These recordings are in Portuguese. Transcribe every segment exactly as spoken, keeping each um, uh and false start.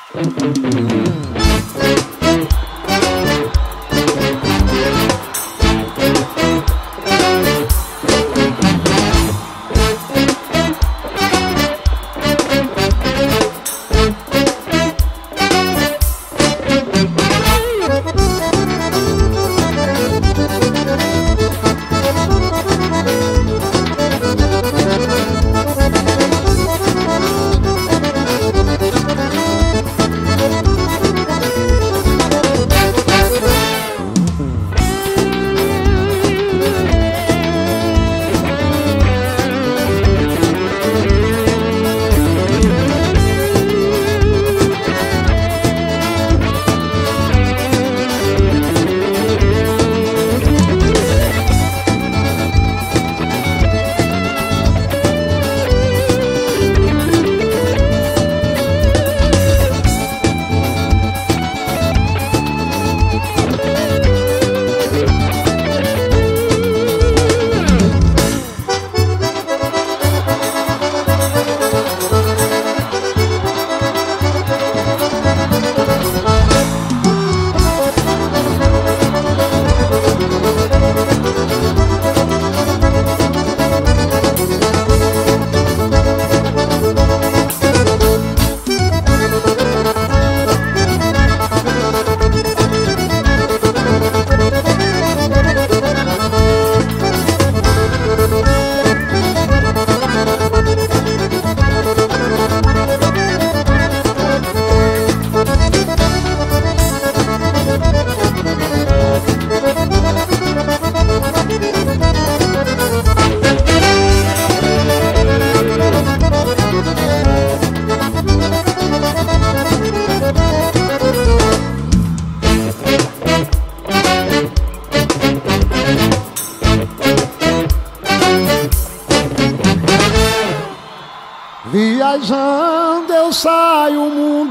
Viajando eu saio o mundo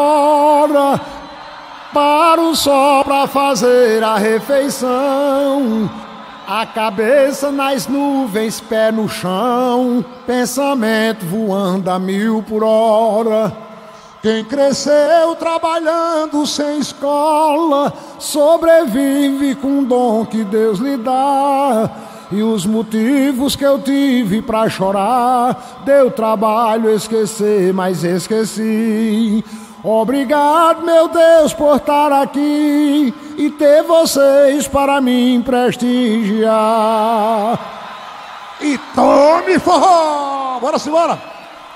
afora, paro só pra fazer a refeição. A cabeça nas nuvens, pé no chão, pensamento voando a mil por hora. Quem cresceu trabalhando sem escola, sobrevive com o dom que Deus lhe dá. E os motivos que eu tive pra chorar, deu trabalho esquecer, mas esqueci. Obrigado, meu Deus, por estar aqui e ter vocês para mim prestigiar. E tome forró! Bora, simbora!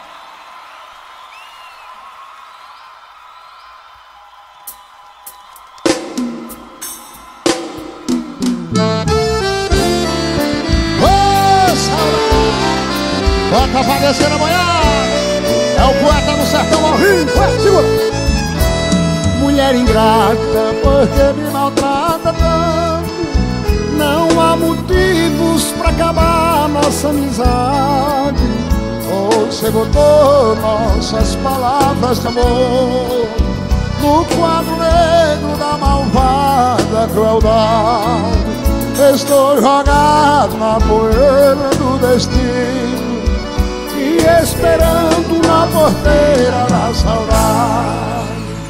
Bota pra descer amanhã. É o poeta no sertão ao Rio. Ué, segura. Mulher ingrata, porque me maltrata tanto. Não há motivos pra acabar nossa amizade. Você botou nossas palavras de amor no quadro negro da malvada crueldade. Estou jogado na poeira do destino e esperando na porteira da saudade.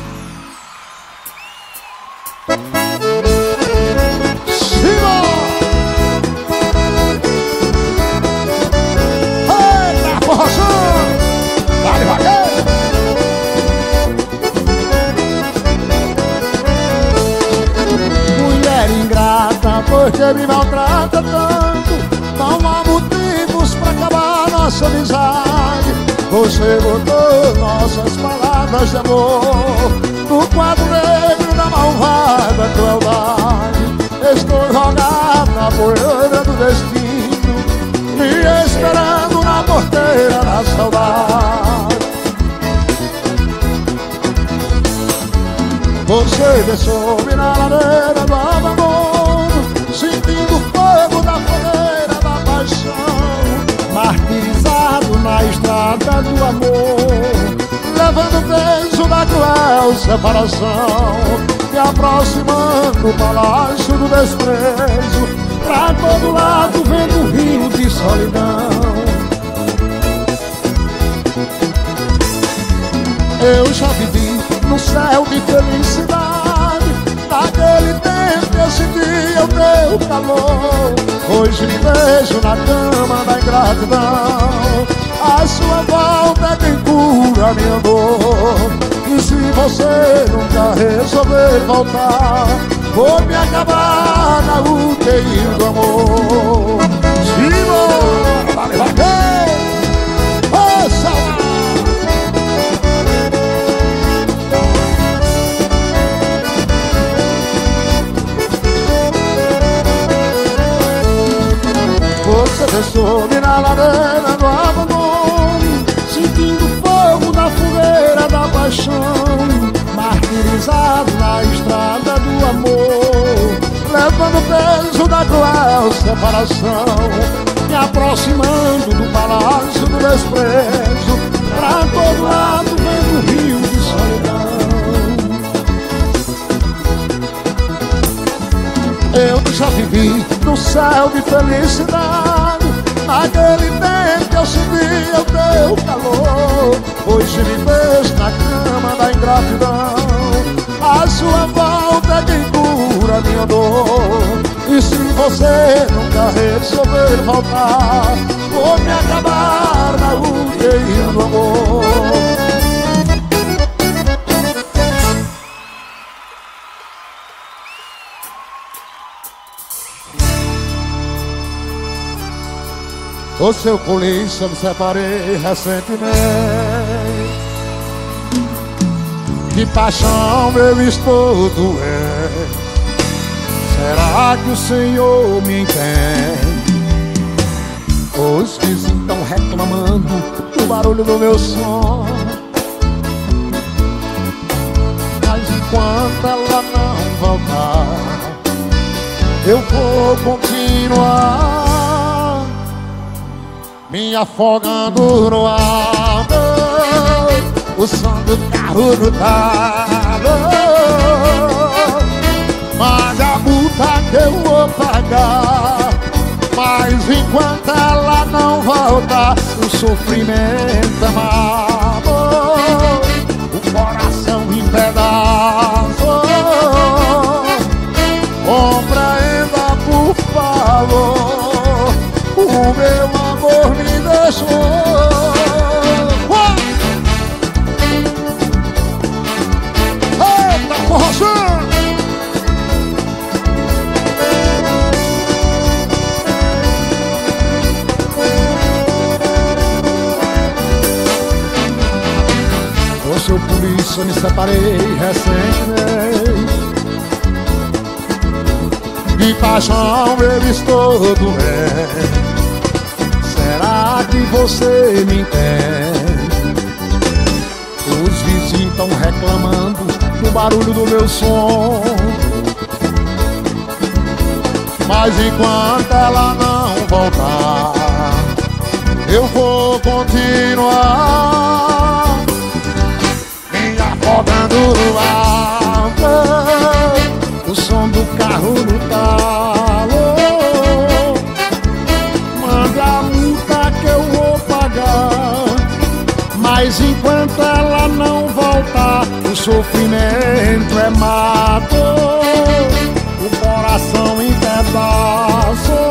Siga! Eita, forroção! Vai devagar! Mulher ingrata, porque me maltrata tanto. Não há motivos pra acabar nossa amizade. Você botou nossas palavras de amor no quadro negro da malvada crueldade. Estou jogado na poeira do destino, me esperando na porteira da saudade. Você desceu-me na ladeira do abandono, sentindo o fogo da fogueira da paixão, martirizado na estrada do amor, levando o peso da cruel separação, me aproximando do palácio do desprezo, pra todo lado vendo um rio de solidão. Eu já vivi no céu de felicidade. Naquele tempo eu sentia o teu calor. Hoje me vejo na cama da ingratidão. A sua volta é quem cura minha dor. E se você nunca resolver voltar, vou me acabar na U T I do amor. Simbora, vale, vale! Ô, saudade! Você deixou-me na lareira do abandono, sentindo fogo na fogueira da paixão, martirizado na estrada do amor, levando o peso da cruel separação, me aproximando do palácio do desprezo, pra todo lado vendo o rio de solidão. Eu já vivi no céu de felicidade. Naquele tempo eu sentia o teu calor. Hoje me vejo na cama da ingratidão. A sua volta é quem cura minha dor. E se você nunca resolver voltar, vou me acabar na U T I do amor. Ô seu polícia, me separei recentemente. De paixão eu estou doente. Será que o Senhor me entende? Os vizinhos estão reclamando do barulho do meu som. Mas enquanto ela não voltar, eu vou continuar me afogando no ar, o som do carro no talo. Mas a multa que eu vou pagar, mas enquanto ela não voltar, o sofrimento é mau, o coração em pedaços. Compreenda, por favor, o meu amor me deixou. Eita, porra! Ô seu polícia, me separei recentemente. De paixão eu estou doente. Será que você me entende? Os vizinhos estão reclamando do barulho do meu som. Mas enquanto ela não voltar, eu vou continuar me afogando no ar, o som do carro no talo. Manda a multa que eu vou pagar, mas enquanto ela não voltar, o sofrimento é mato, o coração em pedaços.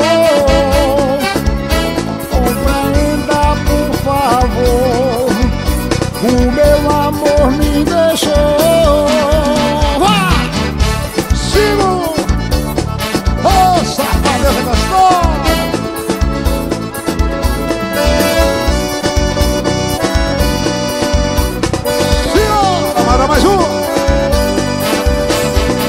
Compreenda, por favor, o meu amor me deixou. Ah! Sigo! Oh, safadeza gostosa! Sigo! Manda mais um!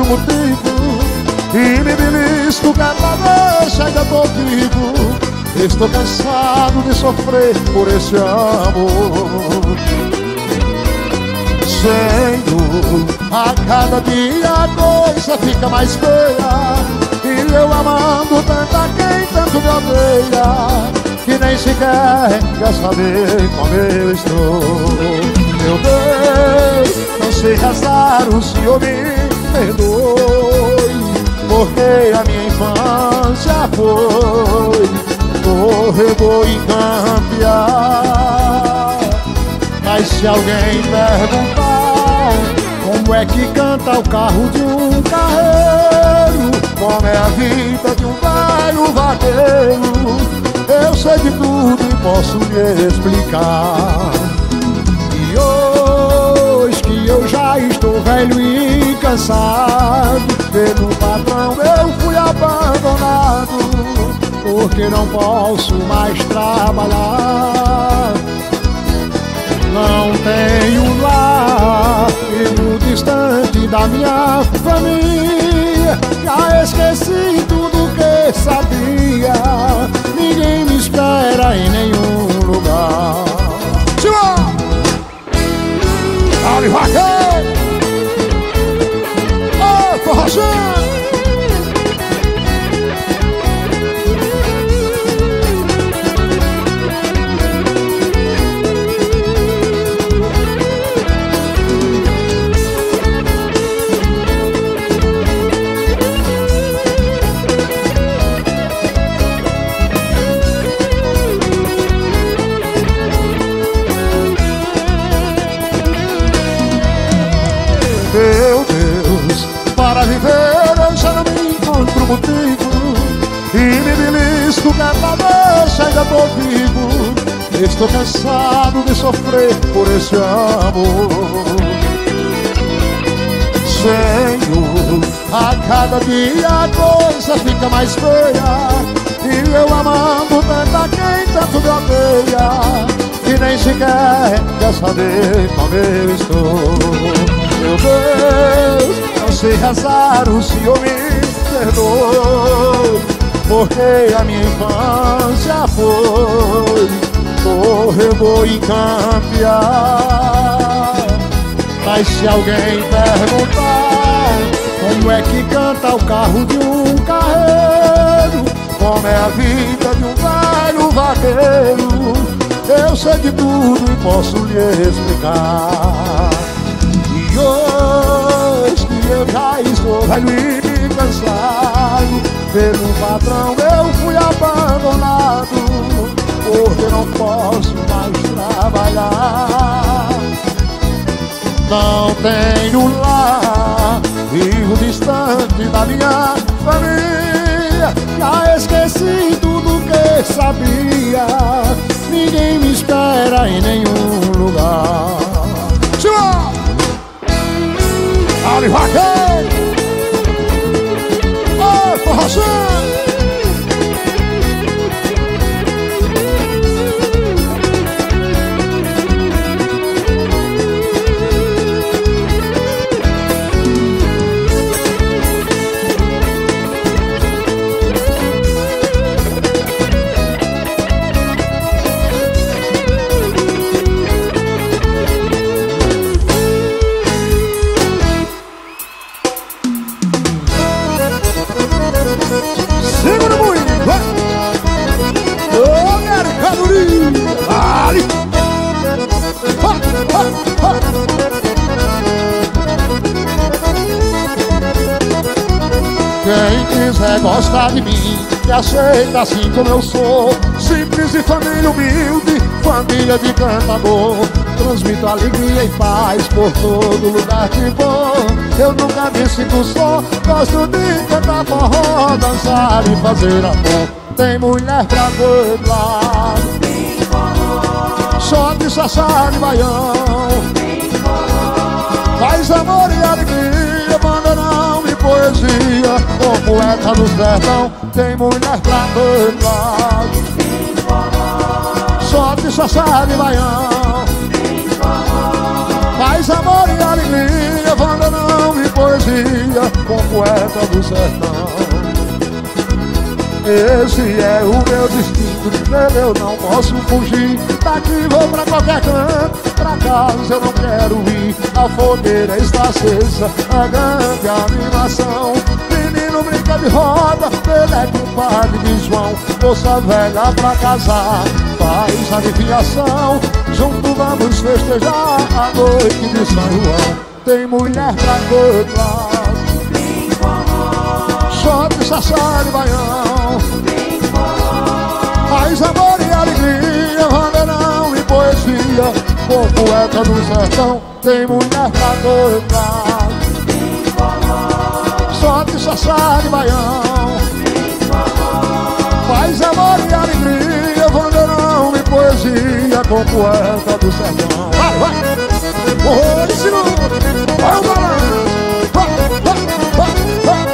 motivo e me belisco cada vez que ainda tô vivo. Estou cansado de sofrer por esse amor. Senhor, a cada dia a coisa fica mais feia, e eu amando tanto a quem tanto me odeia, que nem sequer quer saber como eu estou. Meu Deus, não sei rezar, o Senhor me perdoe, porque a minha infância foi corredor e campear. Mas se alguém perguntar como é que canta o carro de um carreiro, como é a vida de um velho vaqueiro, eu sei de tudo e posso lhe explicar. E hoje que eu já estou velho e cansado, pelo patrão eu fui abandonado, porque não posso mais trabalhar. Não tenho lar, vivo distante da minha família, já esqueci tudo que sabia, ninguém me espera em nenhum lugar. Tchau! Ali vaqueiro! Ô, forrozão! Meu Deus, para viver eu já não me encontro motivo, e me belisco cada vez que ainda tô vivo. Estou cansado de sofrer por esse amor. Senhor, a cada dia a coisa fica mais feia, e eu amando tanto a quem tanto me odeia, que nem sequer quer saber como eu estou. Meu Deus, não sei rezar, o Senhor me perdoe, porque a minha infância foi corredor e campear. Mas se alguém perguntar como é que canta o carro de um carreiro, como é a vida de um velho vaqueiro, eu sei de tudo e posso lhe explicar. E hoje que eu já estou velho e cansado, pelo patrão eu fui abandonado, porque não posso mais trabalhar. Não tenho lar, vivo distante da minha família, já esqueci tudo que sabia, ninguém me espera em nenhum lugar. Tchau! Ali vaqueiro! Ô, forrozão! Segura muito, vai! Ô, mercadoria! Ali! Ha, ha, ha. Quem quiser gostar de mim, me aceita assim como eu sou, simples e família humilde, família de cantador. Transmito alegria e paz por todo lugar que vou. Eu nunca me sinto só, gosto de cantar forró, dançar e fazer amor. Tem mulher pra todo lado, só de sassá de baião. Faz amor e alegria, bandeirão e poesia. O poeta do sertão tem mulher pra todo lado, só de sassá de baião. Faz Paz, amor e alegria, bandeirão e poesia, com poeta do sertão. Esse é o meu destino, dele eu não posso fugir. Daqui vou pra qualquer canto, pra casa eu não quero ir. A fogueira está acesa, a grande animação. Menino brinca de roda, ele é compadre de João. Moça velha pra casar, faz adivinhação. Junto vamos festejar a noite de São João. Tem mulher pra todo lado, shot, sassá e baião. Paz, amor e alegria, bandeirão e poesia, com poeta do sertão. Tem mulher pra todo lado, shot, sassá e baião. Paz, amor e alegria, bandeirão e poesia, com poeta do sertão. Vai, vai! Oi, senhor! Vai o balanço! Vai, vai, vai, vai!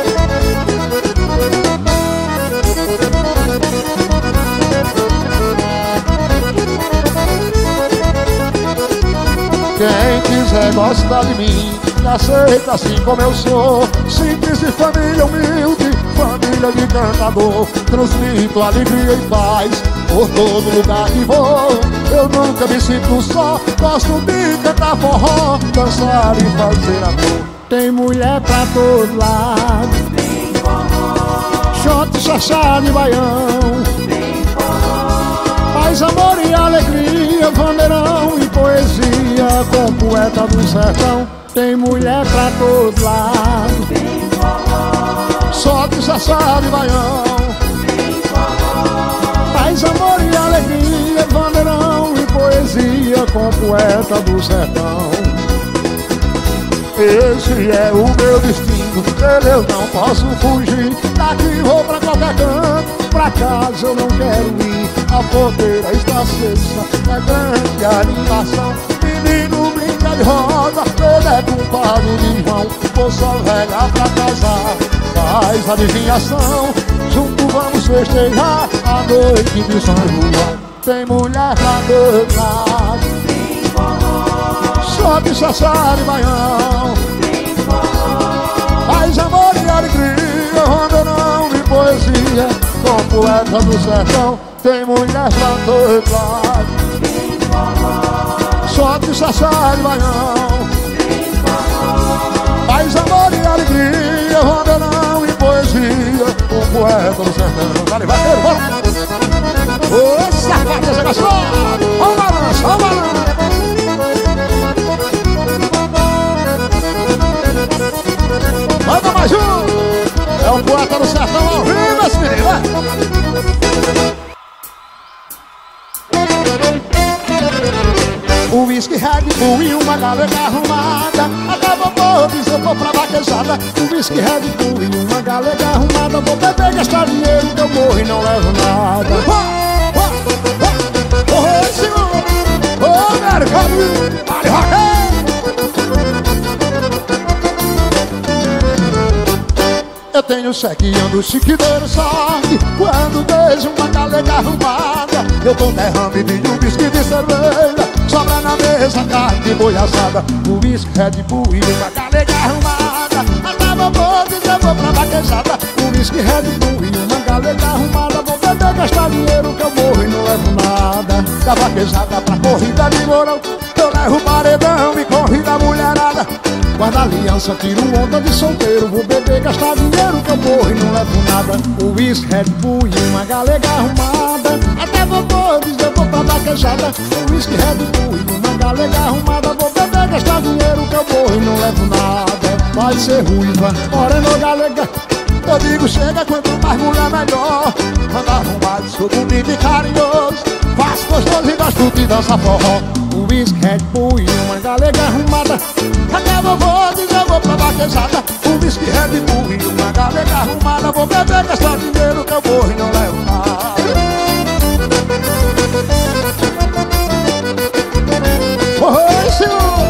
Quem quiser gostar de mim, me aceita assim como eu sou. Simples de família humilde, família de cantador. Transmito alegria e paz por todo lugar que vou. Eu nunca me sinto só, gosto de cantar forró, dançar e fazer amor. Tem mulher pra todo lado, tem forró, shot, chachá e baião. Tem forró, paz, amor e alegria, bandeirão e poesia, com poeta do sertão. Tem mulher pra todo lado, tem forró, shot, chachá e baião. Tem forró, paz, amor e alegria, bandeirão e poesia, com poeta do sertão. Esse é o meu destino, dele eu não posso fugir. Daqui vou pra qualquer canto, pra casa eu não quero ir. A fogueira está acesa, é grande animação. Menino brinca de roda, ele é compadre de João. Moça velha pra casar, faz adivinhação. Junto vamos festejar a noite de São João. Tem mulher pra todo lado, tem forró, shot, sassá e baião. Tem forró, paz, amor e alegria, bandeirão e poesia, com poeta do sertão. Tem mulher pra todo lado, tem forró, shot, sassá e baião. Tem forró, paz, amor e alegria, bandeirão e poesia, com poeta do sertão. Dale, vai, bora! Ô, safado, você gostou? Ó o balanço, ó o balanço. Manda mais um! É o poeta do sertão ao vivo, esse menino, vai! O whisky Red Bull e uma galega arrumada, acabou por dizer, vou pra vaquejada. O whisky Red Bull e uma galega arrumada, vou beber, gastar dinheiro que eu morro e não levo nada. Oi, senhor! Ô, mercado! Vale, rock! Eu tenho cheque e ando chiquideiro sorte. Quando vejo uma galega arrumada, eu tô derrame de um whisky de cerveja. Sobra na mesa carne de boi assada. O whisky Red Bull e uma galega arrumada, acaba por dizer, vou pra vaquejada. O whisky Red Bull e uma galega arrumada, vou beber, gastar dinheiro que eu morro e não levo nada. Da vaquejada pra corrida de mourão, eu levo paredão e corrida mulherada. Guarda aliança, tiro onda de solteiro, vou beber, gastar dinheiro que eu morro e não levo nada. O whisky Red Bull e uma galega arrumada, até vou por dizer, vou pra vaquejada. O whisky Red Bull e uma galega arrumada, vou beber, gastar dinheiro que eu morro e não levo nada. Pode ser ruiva, morena ou galega, eu digo chega, quanto mais mulher melhor. Anda arrumado, sou bonito e carinhoso, faço gostoso e gosto de dançar forró. O whisky Red Bull e uma galega arrumada, até vou, vou dizer, vou pra vaquejada. O whisky Red Bull e uma galega arrumada, vou beber, gastar dinheiro que eu morro e não levo nada. Oi, senhor!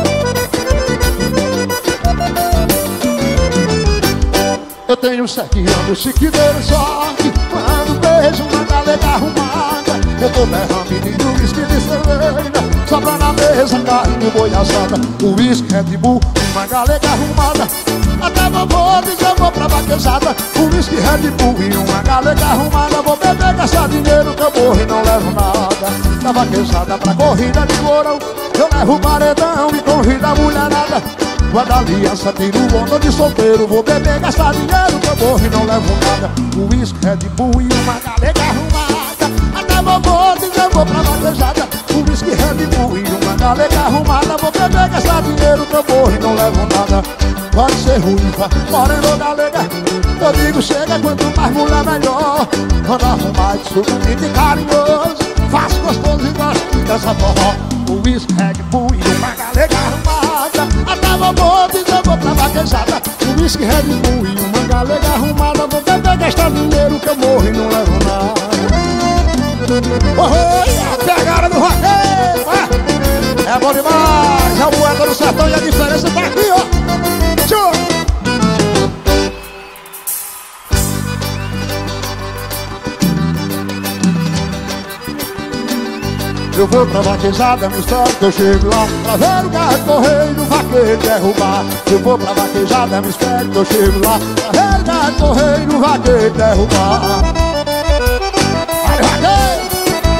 Eu tenho sete anos, chiquideiro sorte. Quando vejo uma galega arrumada, Eu tô derrame de uísque de cerveja, sobra na mesa carne de boi assada, o uísque, Red Bull, uma galega arrumada. Até vovô diz eu vou pra vaquejada, o uísque, Red Bull e uma galega arrumada. Vou beber, gastar dinheiro que eu morro e não levo nada. Na vaquejada pra corrida de mourão, eu levo paredão e corrida mulherada. Quando a aliança tira o onda de solteiro, vou beber, gastar dinheiro que eu morro e não levo nada. O uísque, Red Bull e uma galega arrumada. Até vovô diz eu vou pra vaquejada, o uísque, Red Bull e uma galega arrumada. Vou beber, gastar dinheiro que eu morro e não levo nada. Pode ser ruiva, morena ou galega, eu digo chega, quanto mais mulher melhor. Quando arrumar de bonito e carinhoso, faço gostoso e gosto dessa forró. O uísque, Red Bull e uma galega arrumada. Até vovô diz eu vou pra vaquejada, o uísque, Red Bull e uma galega arrumada. Vou beber, gastar dinheiro que eu morro e não levo nada. Oh, a pegada do vaqueiro, é? É bom demais, é o poeta do sertão e a diferença tá aqui, ó. Eu vou pra vaquejada, me espero que eu chego lá, pra ver o carro correr e no vaqueiro derrubar. Eu vou pra vaquejada, me espero que eu chego lá, pra ver o carro correr e no vaqueiro derrubar. Vai, vaqueiro!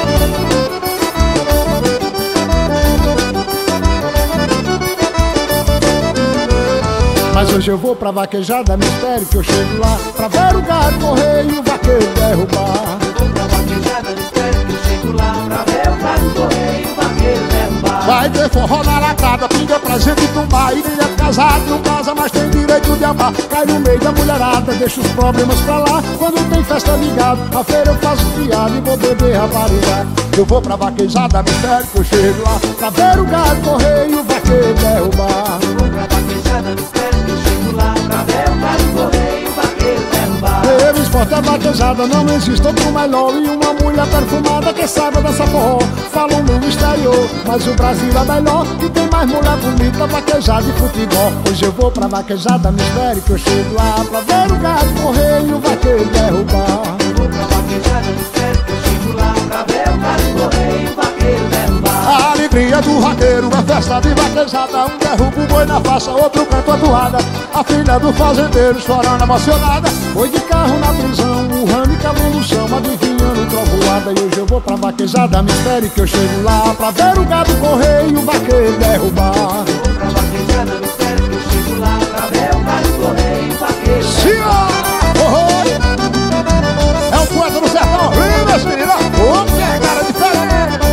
Mas hoje eu vou pra vaquejada, me espero que eu chego lá, pra ver o gado correr e o vaqueiro derrubar. Eu vou pra vaquejada, me espero que eu chego lá, pra ver o gado correr e o vaqueiro derrubar. Vai ter forró na latada, pinga pra gente tomar. E quem é casado não casa, mas tem direito de amar. Cai no meio da mulherada, deixa os problemas pra lá. Quando tem festa ligado, a feira eu faço fiado e vou beber rapariga. Eu vou pra vaquejada, me espero que eu chego lá, pra ver o gado correr e o vaqueiro derrubar. Eu vou pra vaquejada, me espero que eu chego lá, pra ver o gado correr e o vaqueiro derrubar. Pelo esporte a vaquejada não existe outro melhor. E uma mulher perfumada que saiba dançar forró. Falam no exterior, mas o Brasil é melhor. E tem mais mulher bonita, vaquejada e futebol. Hoje eu vou pra vaquejada, me espere que eu chego lá, pra ver o gado correr e o vaqueiro derrubar. Eu vou pra vaquejada, me espere que eu chego lá, pra ver o gado correr e o vaqueiro derrubar. A alegria do vaqueiro é festa de vaquejada. Um derruba o boi na faça, outro canta a toada. A filha do fazendeiro chorando emocionada. Foi de carro na prisão, o ramo e cavou no chão, adivinhando trovoada. E hoje eu vou pra vaquejada, me espere que eu chego lá, pra ver o gado correr e o vaqueiro derrubar. Eu vou pra vaquejada, me espere que eu chego lá, pra ver o gado correr e o vaqueiro derrubar. Oh, oh. É o poeta do sertão, vem meus meninos, ô pegada diferente.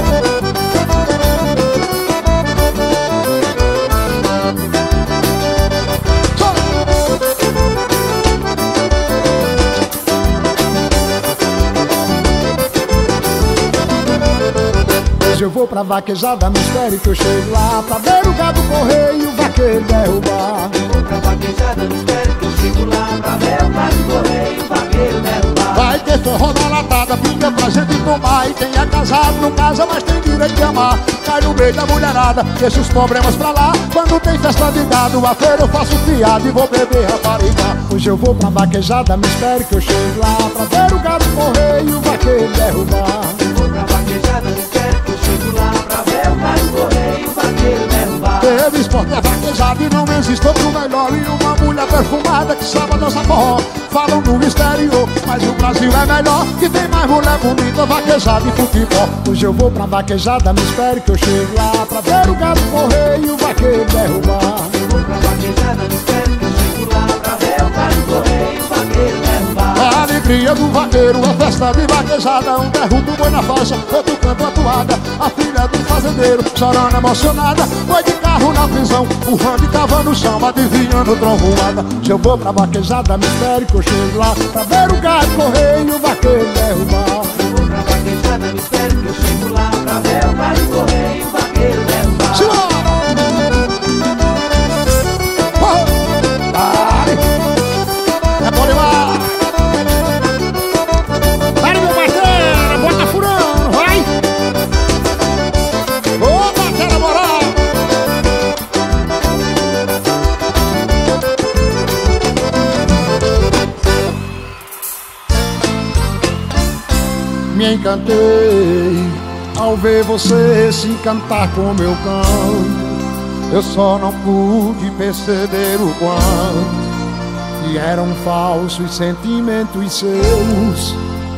Eu vou pra vaquejada, me espere que eu chego lá, pra ver o gado correr e o vaqueiro derrubar. Eu vou pra vaquejada, me espere que eu chego lá, pra ver o gado correr e o vaqueiro derrubar. Vai ter forró na latada, pinga pra gente tomar. E quem é casado não casa, mas tem direito de amar. Cai no meio da mulherada, deixa os problemas pra lá. Quando tem festa de gado, a feira eu faço fiado e vou beber rapariga. Hoje eu vou pra vaquejada, me espere que eu chego lá, pra ver o gado correr e o vaqueiro derrubar. Eu vou pra vaquejada, me espere que eu chego lá, pra ver o gado correr e o vaqueiro derrubar. Teve esporte é vaquejada e não existe outro melhor. E uma mulher perfumada que sabe dançar forró. Falam no exterior, mas o Brasil é melhor. Que tem mais mulher bonita, vaquejada e futebol. Hoje eu vou pra vaquejada, me espere que eu chego lá, pra ver o gado correr e o vaqueiro derrubar. Eu vou pra vaquejada, me espere que eu chego lá, pra ver o gado correr e o vaqueiro derrubar. A alegria do vaqueiro é festa de vaquejada. Um derruba o boi na faixa, outro canta a toada. A filha do fazendeiro chorando emocionada. Foi de carro na prisão, o ramo cava no chão, adivinhando trovoada. Se eu vou pra vaquejada, me espere que eu chego lá, pra ver o gado correr e o vaqueiro derrubar. Eu vou pra vaquejada, me espere que eu chego lá, pra ver o gado correr e o vaqueiro derrubar. Simbora! Oh! Ai! É bom demais! Para, meu parceiro! Bota furando, vai! Ô, batera moral! Me encantei ao ver você se encantar com meu canto. Eu só não pude perceber o quanto que eram falsos sentimentos seus.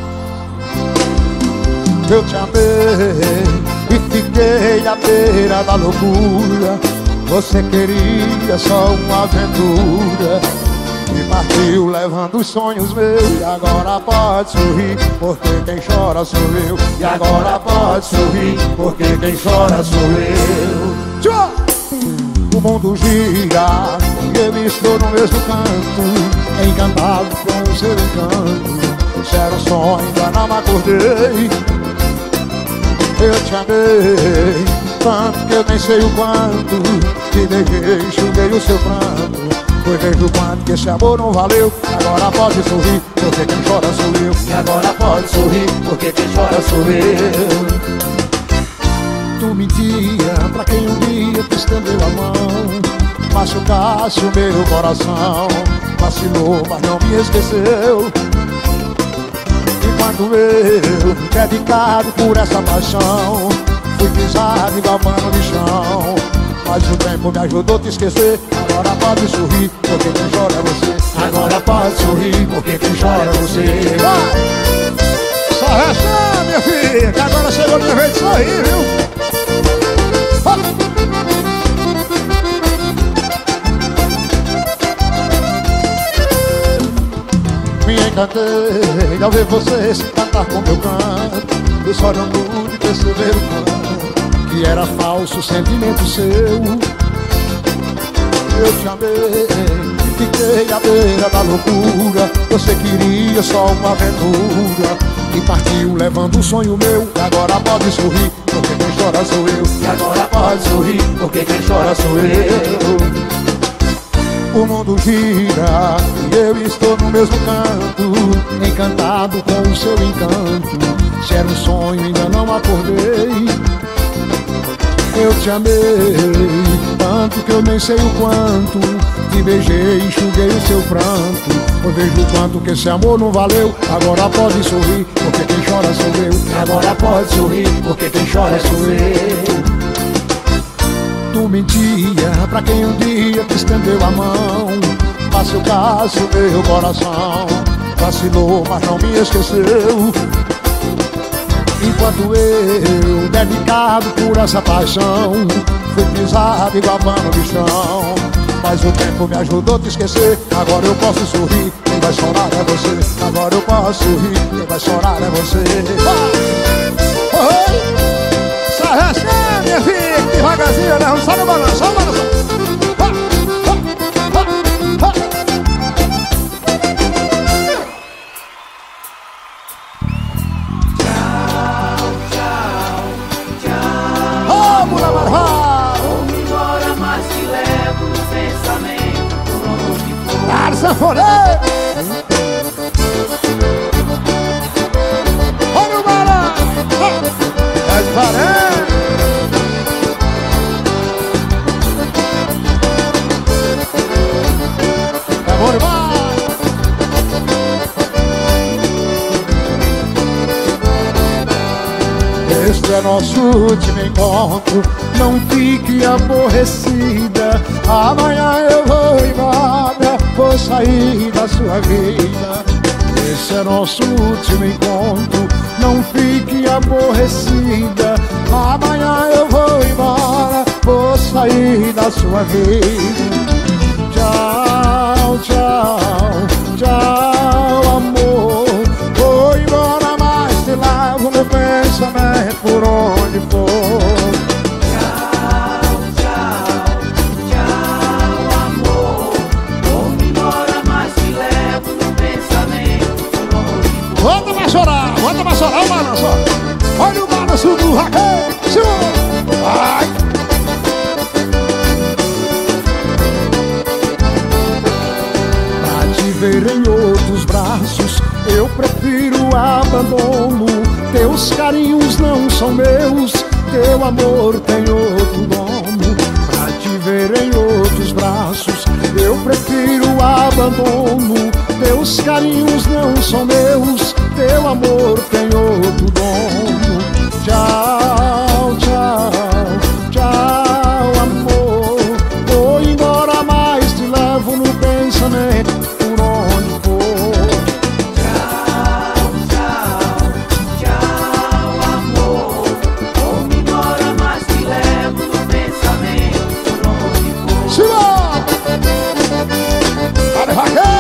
Eu te amei e fiquei à beira da loucura. Você queria só uma aventura e partiu levando os sonhos meus. E agora pode sorrir, porque quem chora sou eu. E agora pode sorrir, porque quem chora sou eu. Tchau! O mundo gira e eu estou no mesmo canto, encantado com o seu encanto. Se era um sonho, ainda não me acordei. Eu te amei tanto que eu nem sei o quanto. Te beijei, enxuguei o seu pranto. Foi vejo o quanto que esse amor não valeu. Agora pode sorrir, porque quem chora sou eu. E agora pode sorrir, porque quem chora sou eu. Tu mentia pra quem um dia te estendeu a mão, machucasse o meu coração. Vacilou, mas não me esqueceu. Enquanto eu, dedicado por essa paixão, fui pisado igual pano de chão. Mas o tempo me ajudou a te esquecer. Agora pode sorrir, porque quem chora é você. Agora pode sorrir, porque quem chora é você. Vai! Só resta, minha filha, que agora chegou a minha vez de sorrir, viu? Me encantei ao ver você se cantar com meu canto. Eu só não pude perceber o quanto que era falso sentimento seu. Eu te amei, fiquei à beira da loucura. Você queria só uma aventura e partiu levando um sonho meu. E agora pode sorrir, porque quem chora sou eu. E agora pode sorrir, porque quem chora sou eu. O mundo gira e eu estou no mesmo canto, encantado com o seu encanto. Se era um sonho, ainda não acordei. Eu te amei tanto que eu nem sei o quanto. Te beijei, enxuguei o seu pranto. Eu vejo o quanto que esse amor não valeu. Agora pode sorrir, porque quem chora sou eu. E agora pode sorrir, porque quem chora sou eu. Tu mentia pra quem um dia te estendeu a mão, machucasse o meu coração. Vacilou, mas não me esqueceu. Enquanto eu, dedicado por essa paixão, fui pisado igual pano de chão. Mas o tempo me ajudou a te esquecer. Agora eu posso sorrir, quem vai chorar é você. Agora eu posso sorrir, quem vai chorar é você. Vai! Oi! Sai recém, minha filha, devagarzinho, né? Só no balanço, só no balanço. Sanfoneiro! Olha o balão! É diferente! É bom demais! Este é nosso último encontro. Não fique aborrecida. Amanhã eu vou embora, vou sair da sua vida. Esse é nosso último encontro. Não fique aborrecida. Amanhã eu vou embora, vou sair da sua vida. Tchau, tchau, tchau, amor. Vou embora, mas te levo meu pensamento por onde for. Bota pra chorar, bota pra chorar o balanço. Olha o balanço do Raquel. Vai. Pra te ver em outros braços, eu prefiro abandono. Teus carinhos não são meus, teu amor tem outro dono. Pra te ver em outros braços, eu prefiro abandono. Teus carinhos não são meus, teu amor tem outro dono. Tchau, tchau, tchau, amor. Vou embora, mas te levo no pensamento por onde for. Tchau, tchau, tchau, amor. Vou embora, mas te levo no pensamento por onde for. Simbora! Vai, vai, vai!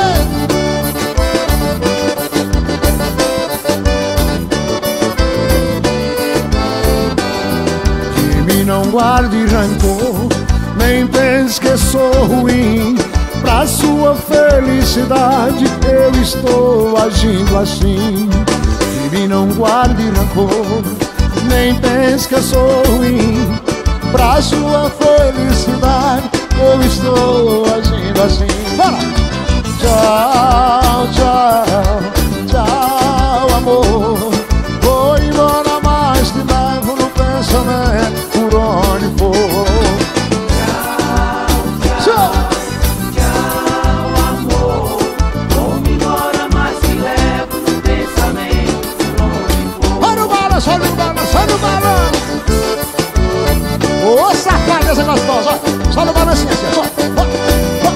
Não guarde rancor, nem pense que sou ruim. Pra sua felicidade eu estou agindo assim. De mim não guarde rancor, nem pense que sou ruim. Pra sua felicidade eu estou agindo assim. Bora! Tchau, tchau, tchau, amor. Vou embora, mas te levo no pensamento por onde for. Tchau, tchau, tchau, amor. Vou embora, mas te levo no pensamento por onde for. Olha o balanço, olha o balanço, olha o balanço. Ô, safadeza gostosa, ó. Só no balancinho assim, ó. Ó, ó, ó.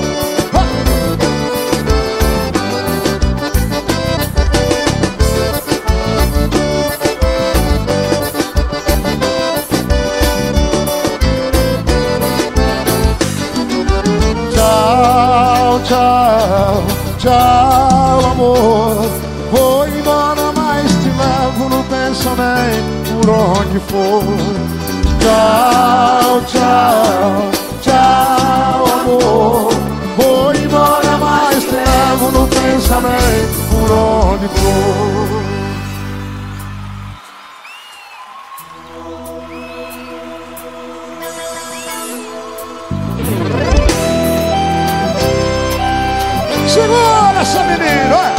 Tchau, tchau, amor. Vou embora, mas te levo no pensamento por onde for. Tchau, tchau, tchau, amor. Vou embora, mas te levo no pensamento por onde for. Segura essa menina, olha.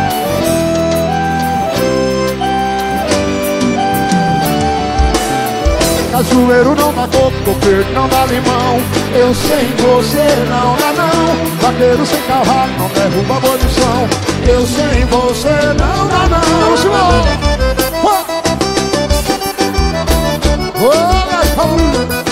Cajueiro não dá coco, coqueiro não dá limão. Eu sem você não dá não. Vaqueiro sem cavalo não derruba boi do chão. Eu sem você não dá não. Senhor! Olha, família!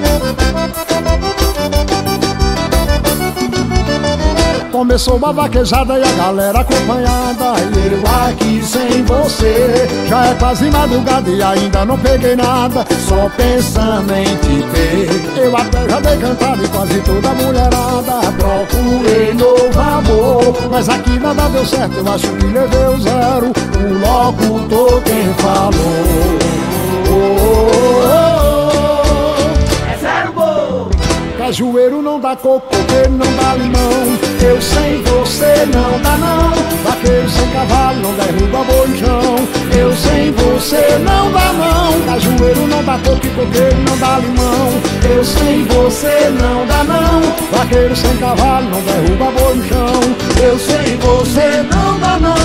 Começou uma vaquejada e a galera acompanhada. E eu aqui sem você. Já é quase madrugada e ainda não peguei nada. Só pensando em te ter. Eu até já dei cantada e quase toda a mulherada. Procurei novo amor, mas aqui nada deu certo. Eu acho que levei o zero. O locutor quem falou. Oh, oh, oh. É zero gol. Cajueiro não dá coco, coqueiro não dá limão. Eu sem você não dá não. Vaqueiro sem cavalo não derruba bojão. Eu sem você não dá não. Cajueiro não dá coco e coqueiro não dá limão. Eu sem você não dá não. Vaqueiro sem cavalo não derruba bojão. Eu sem você não dá não.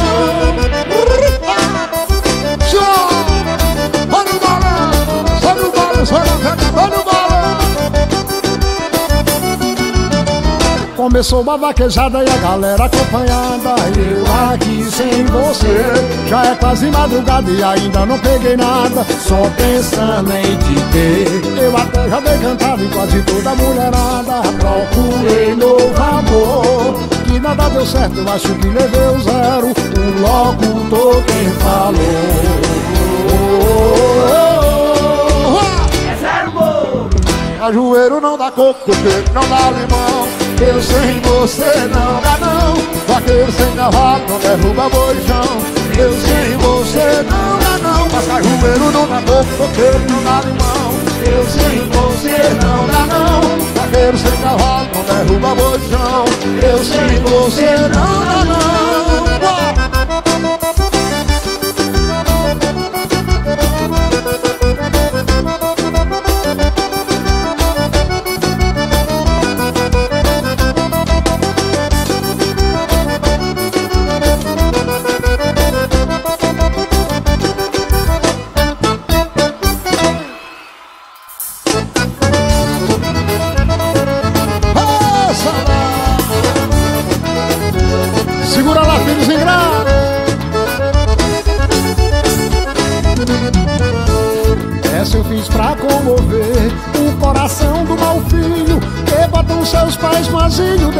Senhor! Olha o balanço, olha o balanço, olha o balanço. Começou uma vaquejada e a galera acompanhada. Eu aqui sem você. Já é quase madrugada e ainda não peguei nada. Só pensando em te ter. Eu até já dei cantada e quase toda a mulherada. Procurei novo amor, que nada deu certo, eu acho que levei o zero. O locutor quem falou. É zero gol. Cajueiro não dá coco, coqueiro não dá limão. Eu sem você não dá não. Vaqueiro sem cavalo não derruba bojão. Eu sem você não dá não. Mas cajueiro não dá coco, coqueiro não dá limão. Eu sem você não dá não. Vaqueiro sem cavalo não derruba bojão. Eu sem você não dá não. Segura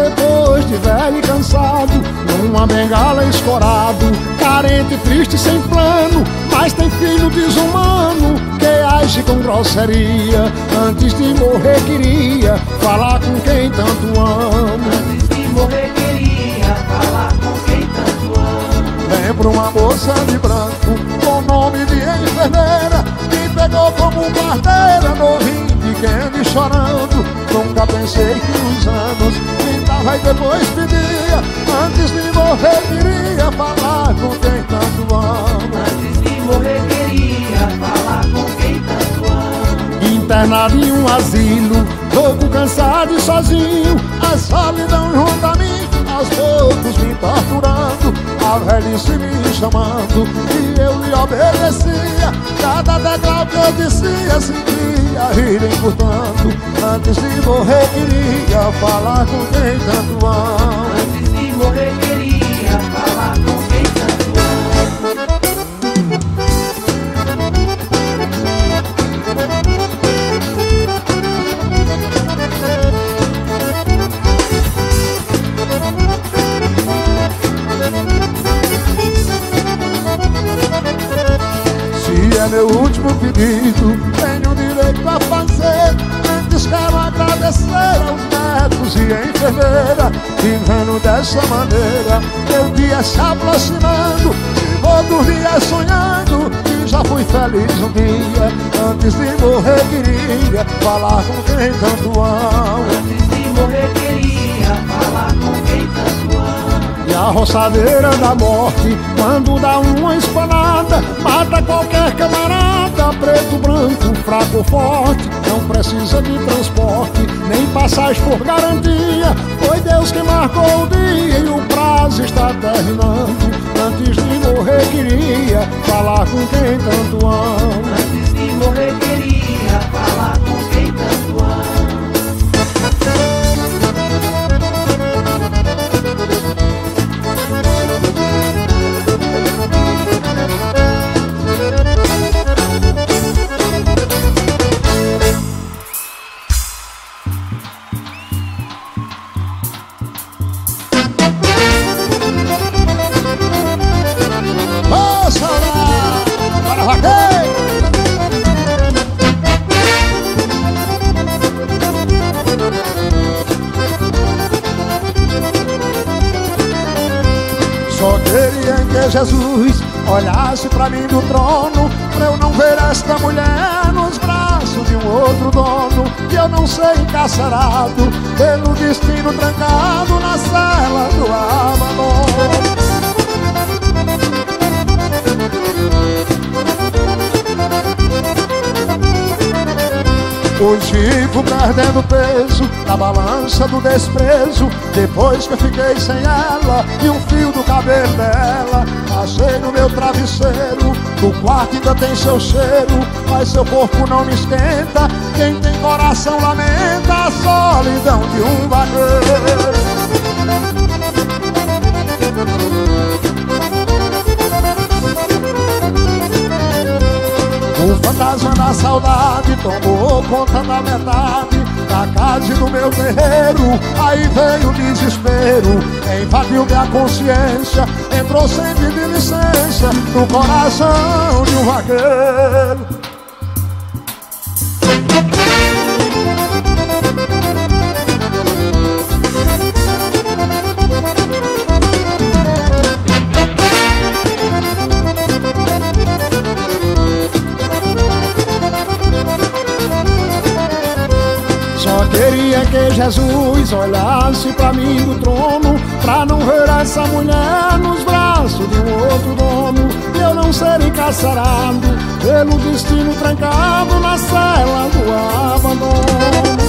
depois de velho e cansado, numa bengala escorado, carente, triste, sem plano, mas tem filho desumano que age com grosseria. Antes de morrer queria falar com quem tanto ama. Antes de morrer queria falar com quem tanto ama. Lembro uma moça de branco com nome de enfermeira, que pegou como parteira, novinho, pequeno e chorando. Nunca pensei que os anos pintava e depois pedia. Antes de morrer queria falar com quem tanto ama. Antes de morrer queria falar com quem tanto ama. Internado em um asilo, louco, cansado e sozinho, A solidão junto a mim, aos poucos me torturando, a velhice me chamando, e eu lhe obedecia. Cada degrau que eu descia, sentia ir encurtando. Antes de morrer queria falar com quem tanto ama. Antes de morrer queria falar com quem tanto ama. Se é meu último pedido, tenho direito a fazer. Antes quero agradecer aos médicos e a enfermeira. Vivendo dessa maneira, meu dia se aproximando, e vou dormir é sonhando que já fui feliz um dia. Antes de morrer queria falar com quem tanto ama. Antes de morrer queria falar com quem tanto ama. e a roçadeira da morte, quando dá uma espanada, mata qualquer camarada, preto, branco, fraco ou forte. Não precisa de transporte, nem passagem por garantia. Foi Deus quem marcou o dia e o prazo está terminando. Antes de morrer queria falar com quem tanto ama. Antes de morrer queria falar com quem tanto ama. Só queria que Jesus olhasse pra mim do trono, pra eu não ver esta mulher nos braços de um outro dono. Que eu não sei encarcerado, pelo destino trancado na cela do abandono. Hoje vivo perdendo peso na balança do desprezo, depois que eu fiquei sem ela e um fio do cabelo dela. Passei no meu travesseiro, no quarto ainda tem seu cheiro, mas seu corpo não me esquenta. Quem tem coração lamenta a solidão de um vaqueiro. O fantasma da saudade tomou conta da metade da casa e do meu terreiro. Aí veio o desespero, invadiu minha consciência, entrou sem pedir licença no coração de um vaqueiro. Só queria que Jesus olhasse pra mim do trono, pra não ver essa mulher nos braços de um outro dono. E eu não ser encarcerado, pelo destino trancado na cela do abandono.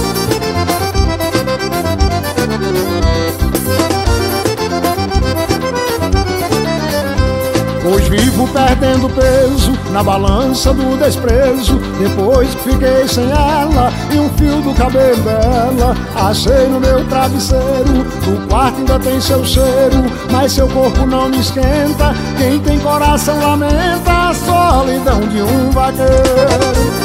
Hoje vivo perdendo peso na balança do desprezo, depois que fiquei sem ela e um fio do cabelo dela. Achei no meu travesseiro, no quarto ainda tem seu cheiro, mas seu corpo não me esquenta. Quem tem coração lamenta a solidão de um vaqueiro.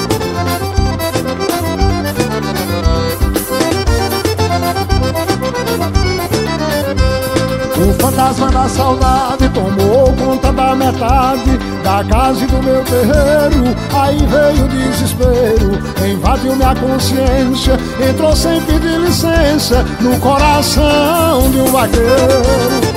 fantasma da saudade tomou conta da metade da casa e do meu terreiro. Aí veio o desespero, invadiu minha consciência, entrou sem pedir licença no coração de um vaqueiro.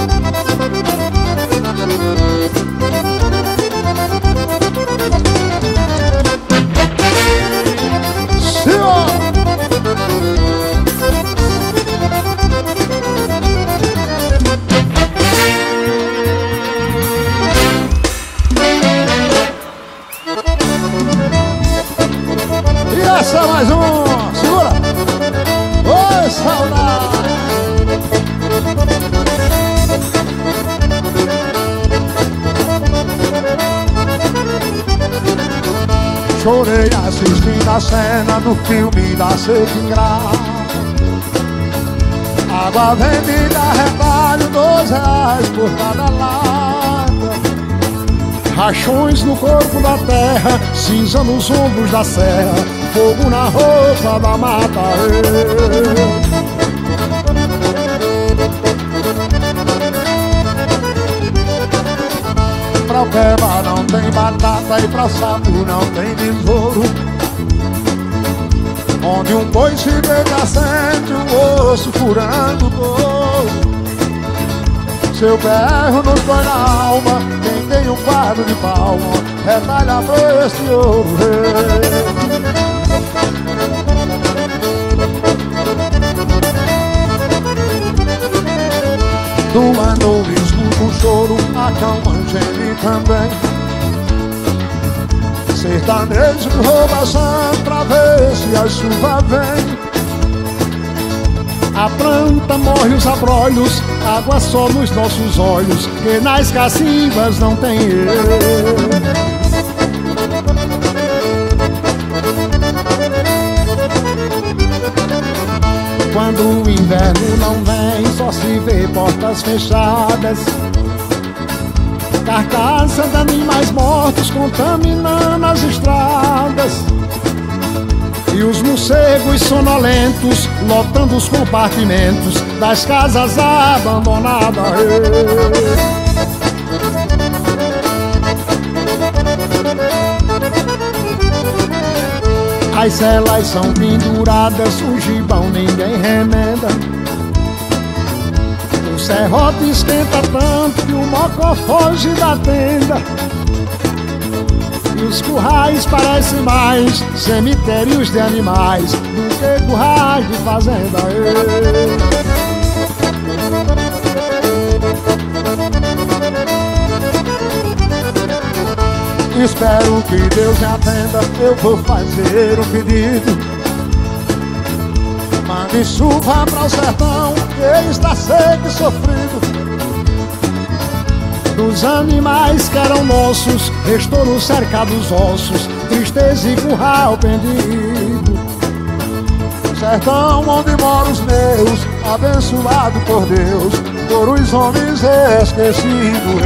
Essa é mais um, segura! Oi, saudade! Chorei assistindo a cena do filme da Sequingra. Água vem me dar retalho, dois reais por cada lata. Rachões no corpo da terra, cinza nos ombros da serra, fogo na roupa da mata. Pra o peba não tem batata e pra sapo não tem besouro. Onde um boi se deita sente o osso furando todo. Seu berro nos dói na alma, quem tem um quadro de palma retalha pra este ouro rei. Doando o escuto o choro, acalma geme também. Sertanejo rouba sangue pra ver se a chuva vem. A planta morre os abrolhos, água só nos nossos olhos, que nas cacimbas não tem eu. Quando o inverno não vem, só se vê portas fechadas, carcaças de animais mortos contaminando as estradas, e os morcegos sonolentos lotando os compartimentos das casas abandonadas. As celas são penduradas, o gibão ninguém remenda. O serrote esquenta tanto que o mocó foge da tenda. E os currais parecem mais cemitérios de animais do que currais de fazenda. Espero que Deus me atenda, eu vou fazer um pedido. Mande chuva para o sertão, que está seco e sofrido. Dos animais que eram nossos, restou no cercado os ossos, tristeza e curral pendido. Sertão onde moram os meus, abençoado por Deus, por os homens esquecidos.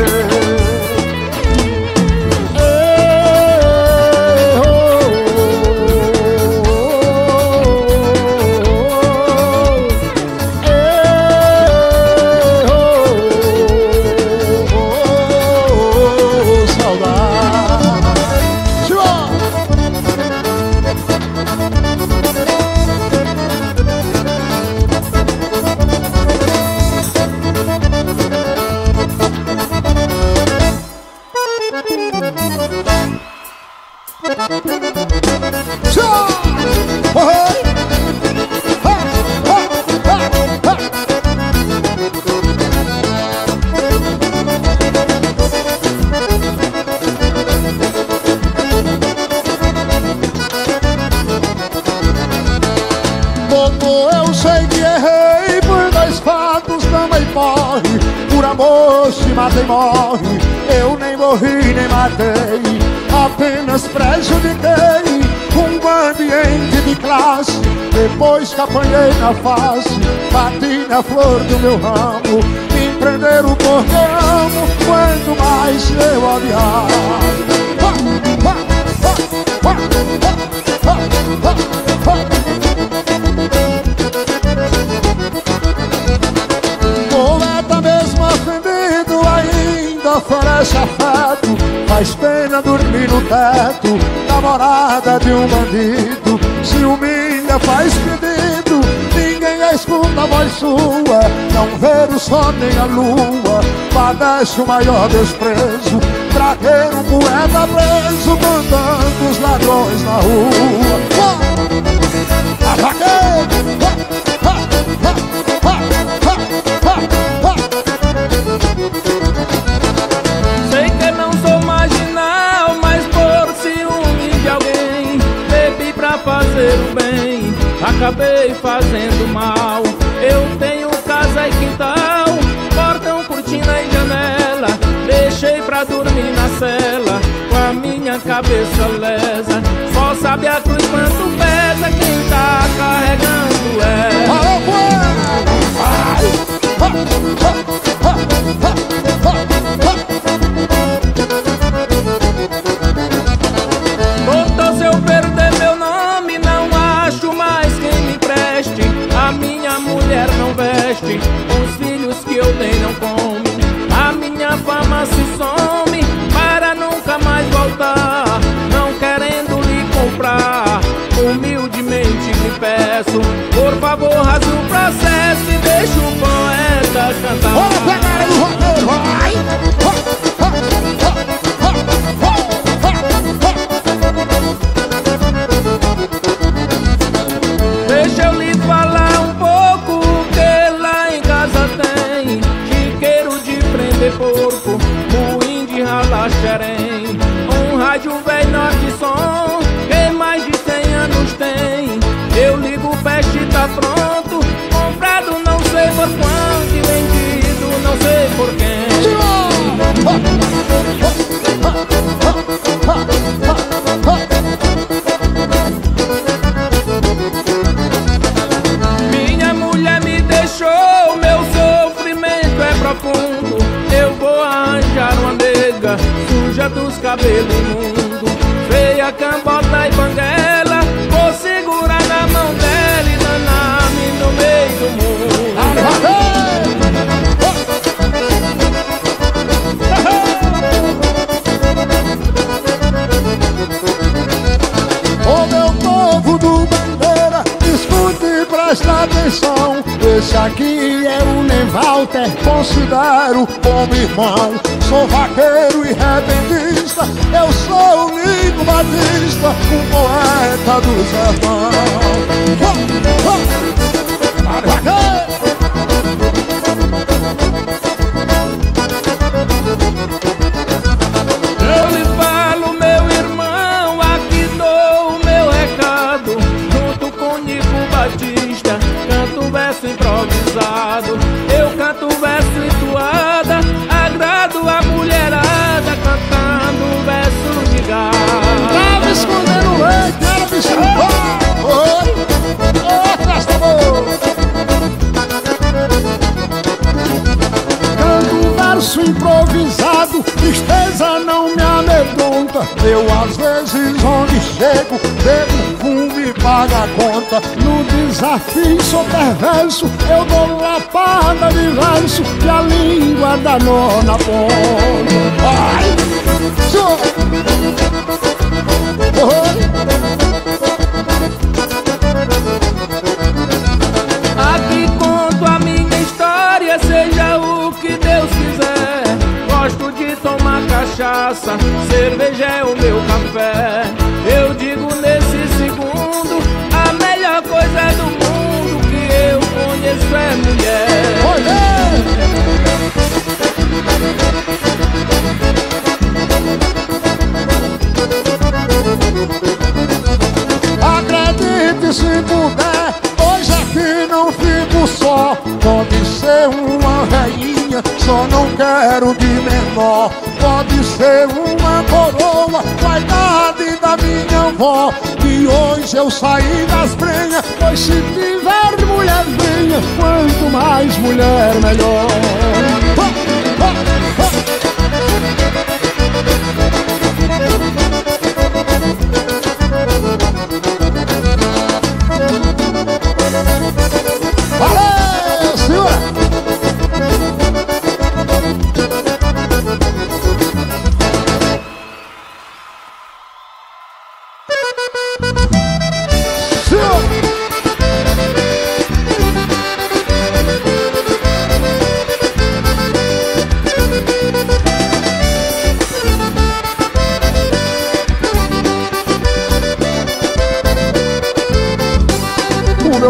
Eu sei que errei por dois fatos, também morre. Por amor se mata e morre. Eu nem morri nem matei, apenas prejudiquei um ambiente de classe. Depois que apanhei na face, bati na flor do meu ramo. Empreender o corpo que amo, quanto mais eu odiar. Poeta oferece afeto, faz pena dormir no teto. Namorada de um bandido, se humilha, faz pedido. Ninguém escuta a voz sua, não vê o sol nem a lua. Padece o maior desprezo, traqueiro, poeta preso, mandando os ladrões na rua. Sei que não sou marginal, mas por ciúme de alguém bebi pra fazer o bem, acabei fazendo mal. Eu tenho casa e quintal, portão, cortina e janela. Deixei pra dormir na cela, com a minha cabeça lesa. Só sabe a cruz quanto pesa quem tá carregando ela. Doutor, se eu perder meu nome, não acho mais quem me preste. A minha mulher não veste, os filhos que eu tenho não come. A minha fama se some para nunca mais voltar. Não querendo lhe comprar, humildemente lhe peço, por favor, rasgue o processo e deixe o poeta cantar. Bora pegar aí o roteiro, vai! Deixa eu lhe falar um pouco, que lá em casa tem chiqueiro de prender porco, moinho de ralar xerém, um rádio velho norte som, que mais de cem anos tem. Eu ligo o peste, tá pronto, comprado não sei por quanto e vendido não sei por quem. Minha mulher me deixou, meu sofrimento é profundo. Eu vou arranjar uma nega, suja dos cabelos imundo, feia, cambota e banguela. Vou segurar na mão dela e danar-me no meio do mundo. Ô meu povo do Bandeira, escute e presta atenção. Esse aqui é o Nevalter, Considero como irmão, sou vaqueiro e repentista. Eu sou o Nico Batista, o poeta dos irmãos. Oh, oh. Vaqueiro! Eu lhe falo, meu irmão, aqui dou o meu recado. Junto com Nico Batista, canto verso improvisado. Eu canto verso e toada, agrado a mulherada, cantando verso de gado. Tava escondendo leite, era bicho. Oi, ô, festa boa. canto verso improvisado, tristeza não me amedronta. Eu às vezes onde chego, bebo fumo e pago a conta. No desafio sou perverso, eu dou lapada de verso, que a língua dá nó na ponta. Ai, senhor. Oi. Aqui conto a minha história, seja o que Deus quiser. Gosto de tomar cachaça, cerveja é o meu café. Eu digo nesse segundo, a melhor coisa do mundo que eu conheço é mulher. Acredite se puder, hoje aqui não fico só. Pode ser uma velhinha, só não quero de menor. Pode ser uma coroa, vaidade da minha avó. E hoje eu saí das brenhas, Pois se tiver mulher venha, quanto mais mulher melhor. valeu, senhora!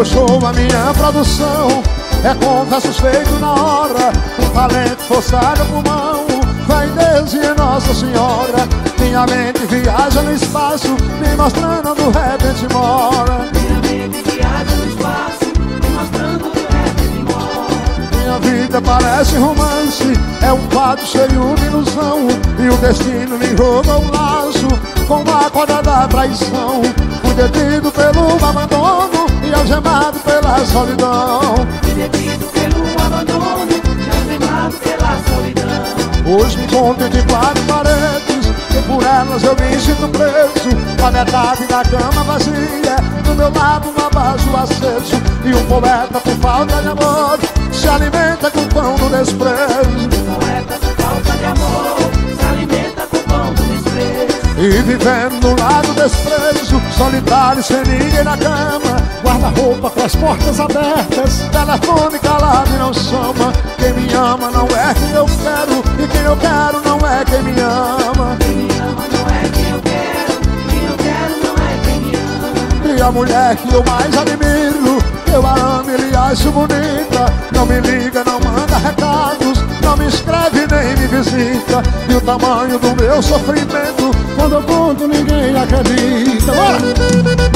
Meu show, a minha produção é com versos feitos na hora, um talento forçado no pulmão. Vai Deus e Nossa Senhora, minha mente viaja no espaço, me mostrando onde o repente mora. Minha mente viaja no espaço, me mostrando onde o repente mora. Minha vida parece romance, é um quadro cheio de ilusão, e o destino me enrola um laço com a corda da traição. Fui detido pelo abandono e algemado pela solidão. Fui detido pelo abandono e algemado pela solidão. Hoje me encontro entre quatro paredes, e por elas eu me sinto preso. A metade da cama vazia, do meu lado um abaixo aceso, e um poeta por falta de amor se alimenta com o pão do desprezo. Um poeta por falta de amor se alimenta com o pão do desprezo. E vivendo no lado desprezo, solitário sem ninguém na cama, Guarda-roupa com as portas abertas, telefone calado e não chama. Quem me ama não é quem eu quero, e quem eu quero não é quem me ama. Quem me ama não é quem eu quero, quem eu quero não é quem me ama. E a mulher que eu mais admiro, eu a amo e lhe acho bonita. Não me liga, não manda recados, não me escreve nem me visita. E o tamanho do meu sofrimento, quando eu conto ninguém acredita. Bora!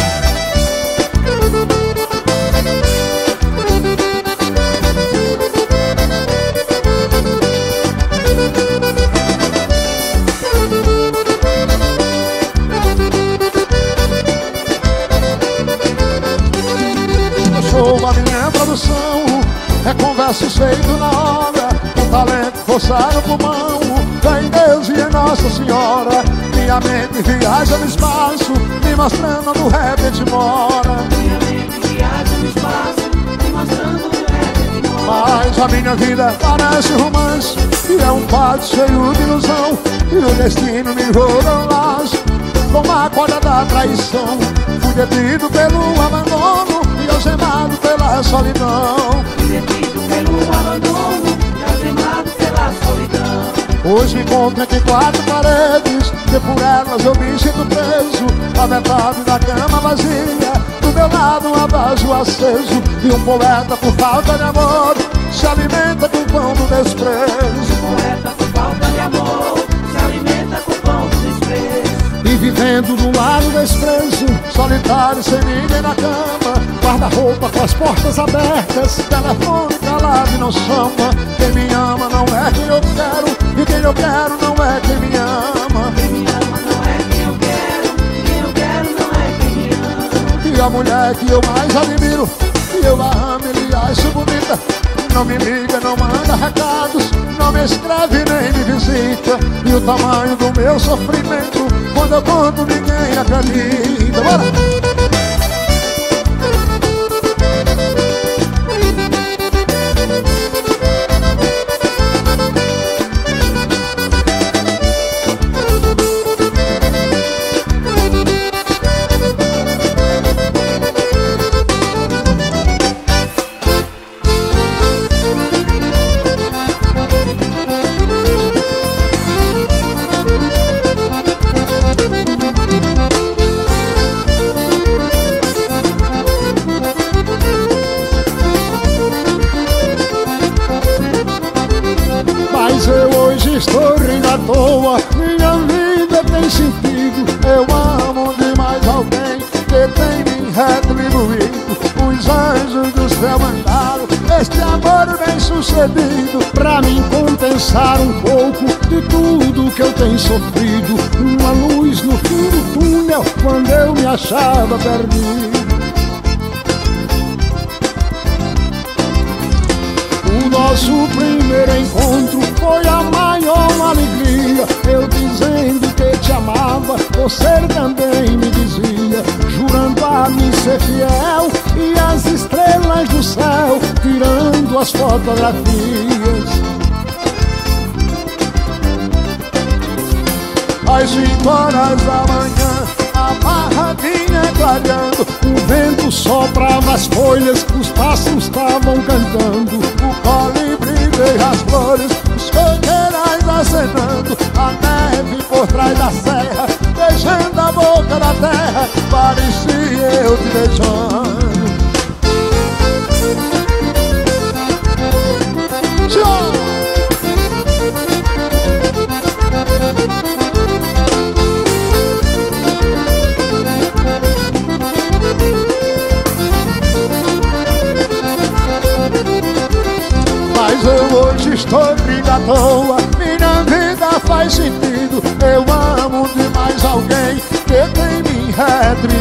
a minha produção é com versos feitos na hora, um talento forçado no pulmão. Vem Deus e Nossa Senhora, minha mente viaja no espaço, me mostrando onde o repente mora. Minha mente viaja no espaço, me mostrando onde o repente mora. Mas a minha vida parece romance, e é um quadro cheio de ilusão, e o destino me enrola um laço com a corda da traição. Fui detido pelo abandono e algemado pela solidão. Fui detido pelo abandono e algemado pela solidão. Hoje me encontro entre quatro paredes, e por elas eu me sinto preso. A metade da cama vazia, do meu lado um abaixo aceso, e um poeta por falta de amor se alimenta com o pão do desprezo. Um poeta por falta de amor se alimenta com o pão do desprezo. E vivendo do lado desprezo, solitário sem ninguém na cama, guarda-roupa com as portas abertas, telefone calado e não chama. Quem me ama não é quem eu quero, e quem eu quero não é quem me ama. Quem me ama não é quem eu quero, e quem eu quero não é quem me ama. E a mulher que eu mais admiro, e eu a amo e lhe acho bonita, não me liga, não manda recados, não me escreve nem me visita. E o tamanho do meu sofrimento, quando eu conto ninguém acredita. Bora! eu hoje estou rindo à toa, minha vida tem sentido. Eu amo demais alguém que tem me retribuído. Os anjos do céu mandaram este amor bem sucedido, pra mim compensar um pouco de tudo que eu tenho sofrido. Uma luz no fim do túnel quando eu me achava perdido. O nosso primeiro encontro foi a maior alegria. Eu dizendo que te amava, você também me dizia, jurando a mim ser fiel, e as estrelas do céu tirando as fotografias. Às cinco horas da manhã, a barra vinha clareando, o vento soprava as folhas, os pássaros estavam cantando, o colibri veio as flores, os coqueirais acenando, a neve por trás da serra, beijando a boca da terra, parecia eu te beijando.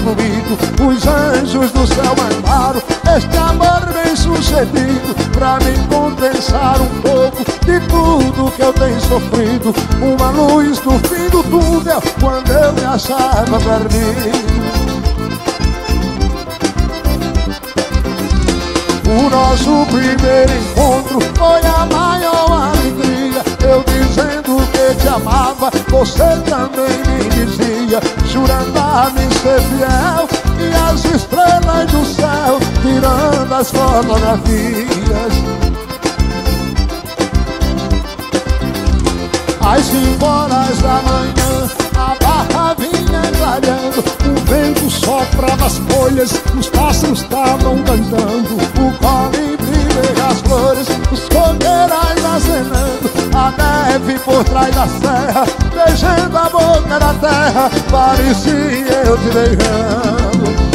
comigo. Os anjos do céu mandaram este amor bem sucedido pra me compensar um pouco de tudo que eu tenho sofrido. Uma luz no fim do túnel quando eu me achava perdido. O nosso primeiro encontro foi a maior alegria. Eu dizendo que te amava, você também me dizia, jurando a me ser fiel, e as estrelas do céu tirando as fotografias. Às cinco horas da manhã a barra vinha clareando, o vento soprava as folhas, os pássaros estavam cantando, o colibri veio as flores, os coqueirais acenando, a neve por trás da serra, beijando a boca da terra, parecia eu te beijando.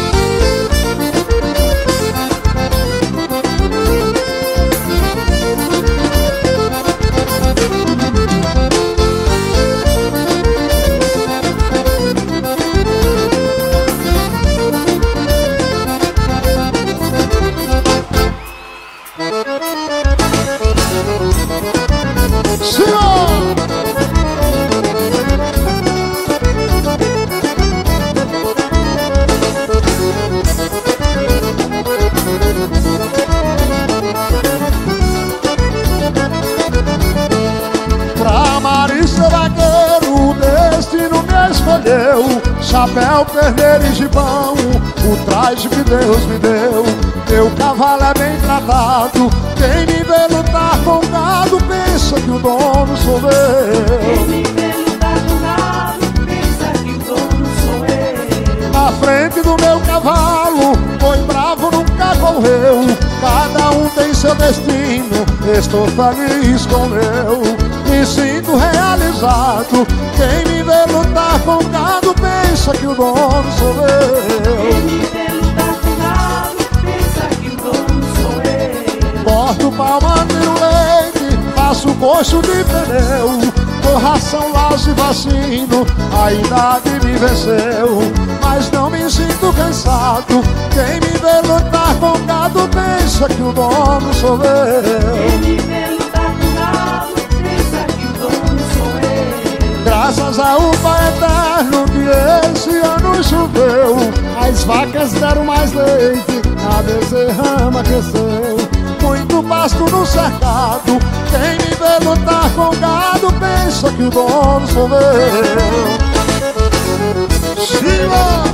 Chapéu, perneiro e gibão, o traje que Deus me deu. Meu cavalo é bem tratado, quem me vê lutar com gado pensa que o dono sou eu. Quem me vê lutar com gado pensa que o dono sou eu. Na frente do meu cavalo, boi bravo nunca correu. Cada um tem seu destino, estou feliz com o meu. Me sinto realizado, quem me vê lutar com gado pensa que o dono sou eu. Quem me vê lutar com gado pensa que o dono sou eu. Corto palma, tiro leite, faço coxo de pneu, dou ração, laço e vacino, a idade me venceu. Mas não me sinto cansado, quem me vê lutar com gado pensa que o dono sou eu. Quem me vê lutar com gado pensa que o dono sou eu. Graças ao Pai Eterno que esse ano choveu, as vacas deram mais leite, a bezerrama cresceu. Muito pasto no cercado, quem me vê lutar com gado pensa que o dono sou eu. Chila!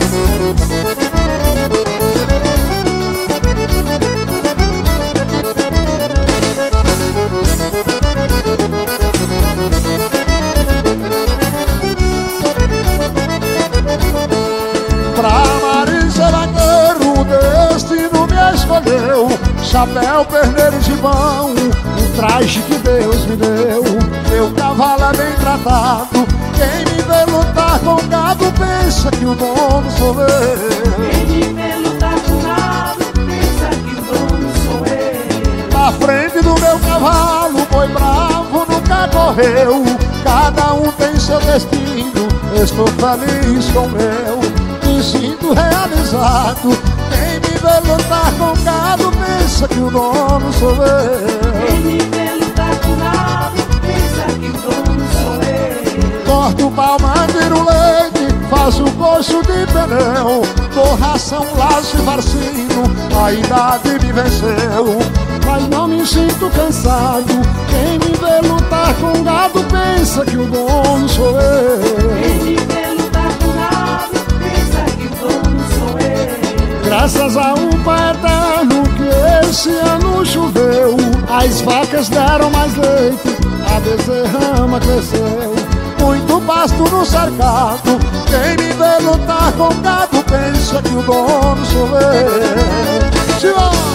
Pra Marisa Vaqueiro o destino me escolheu. Chapéu, perneiro e gibão, o traje que Deus me deu. Meu cavalo é bem tratado, quem me vê lutar com gado pensa que o dono sou eu. Quem me vê lutar com gado pensa que o dono sou eu. Na frente do meu cavalo, boi bravo nunca correu. Cada um tem seu destino, estou feliz com o meu. Me sinto realizado, quem me vê lutar com gado pensa que o dono sou eu. Quem me vê lutar com gado pensa que o dono sou eu. Corto palma, tiro leite, faço coxo de pneu, dou ração, laço e varcino, a idade me venceu. Mas não me sinto cansado, quem me vê lutar com gado pensa que o dono sou eu. Quem me vê lutar com gado pensa que o dono sou eu. Graças a um Pai Eterno que esse ano choveu, as vacas deram mais leite, a bezerrama cresceu. Muito pasto no cercado, quem me vê lutar com gado pensa que o dono sou eu. Tchau!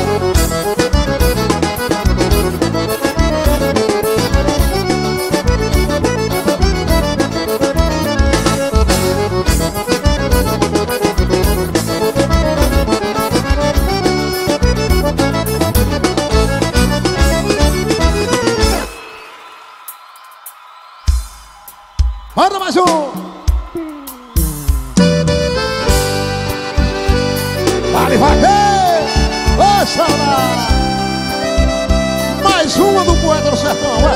Manda mais um! Ele vaqueiro, ô saudade. Mais uma do Poeta do Sertão, ué.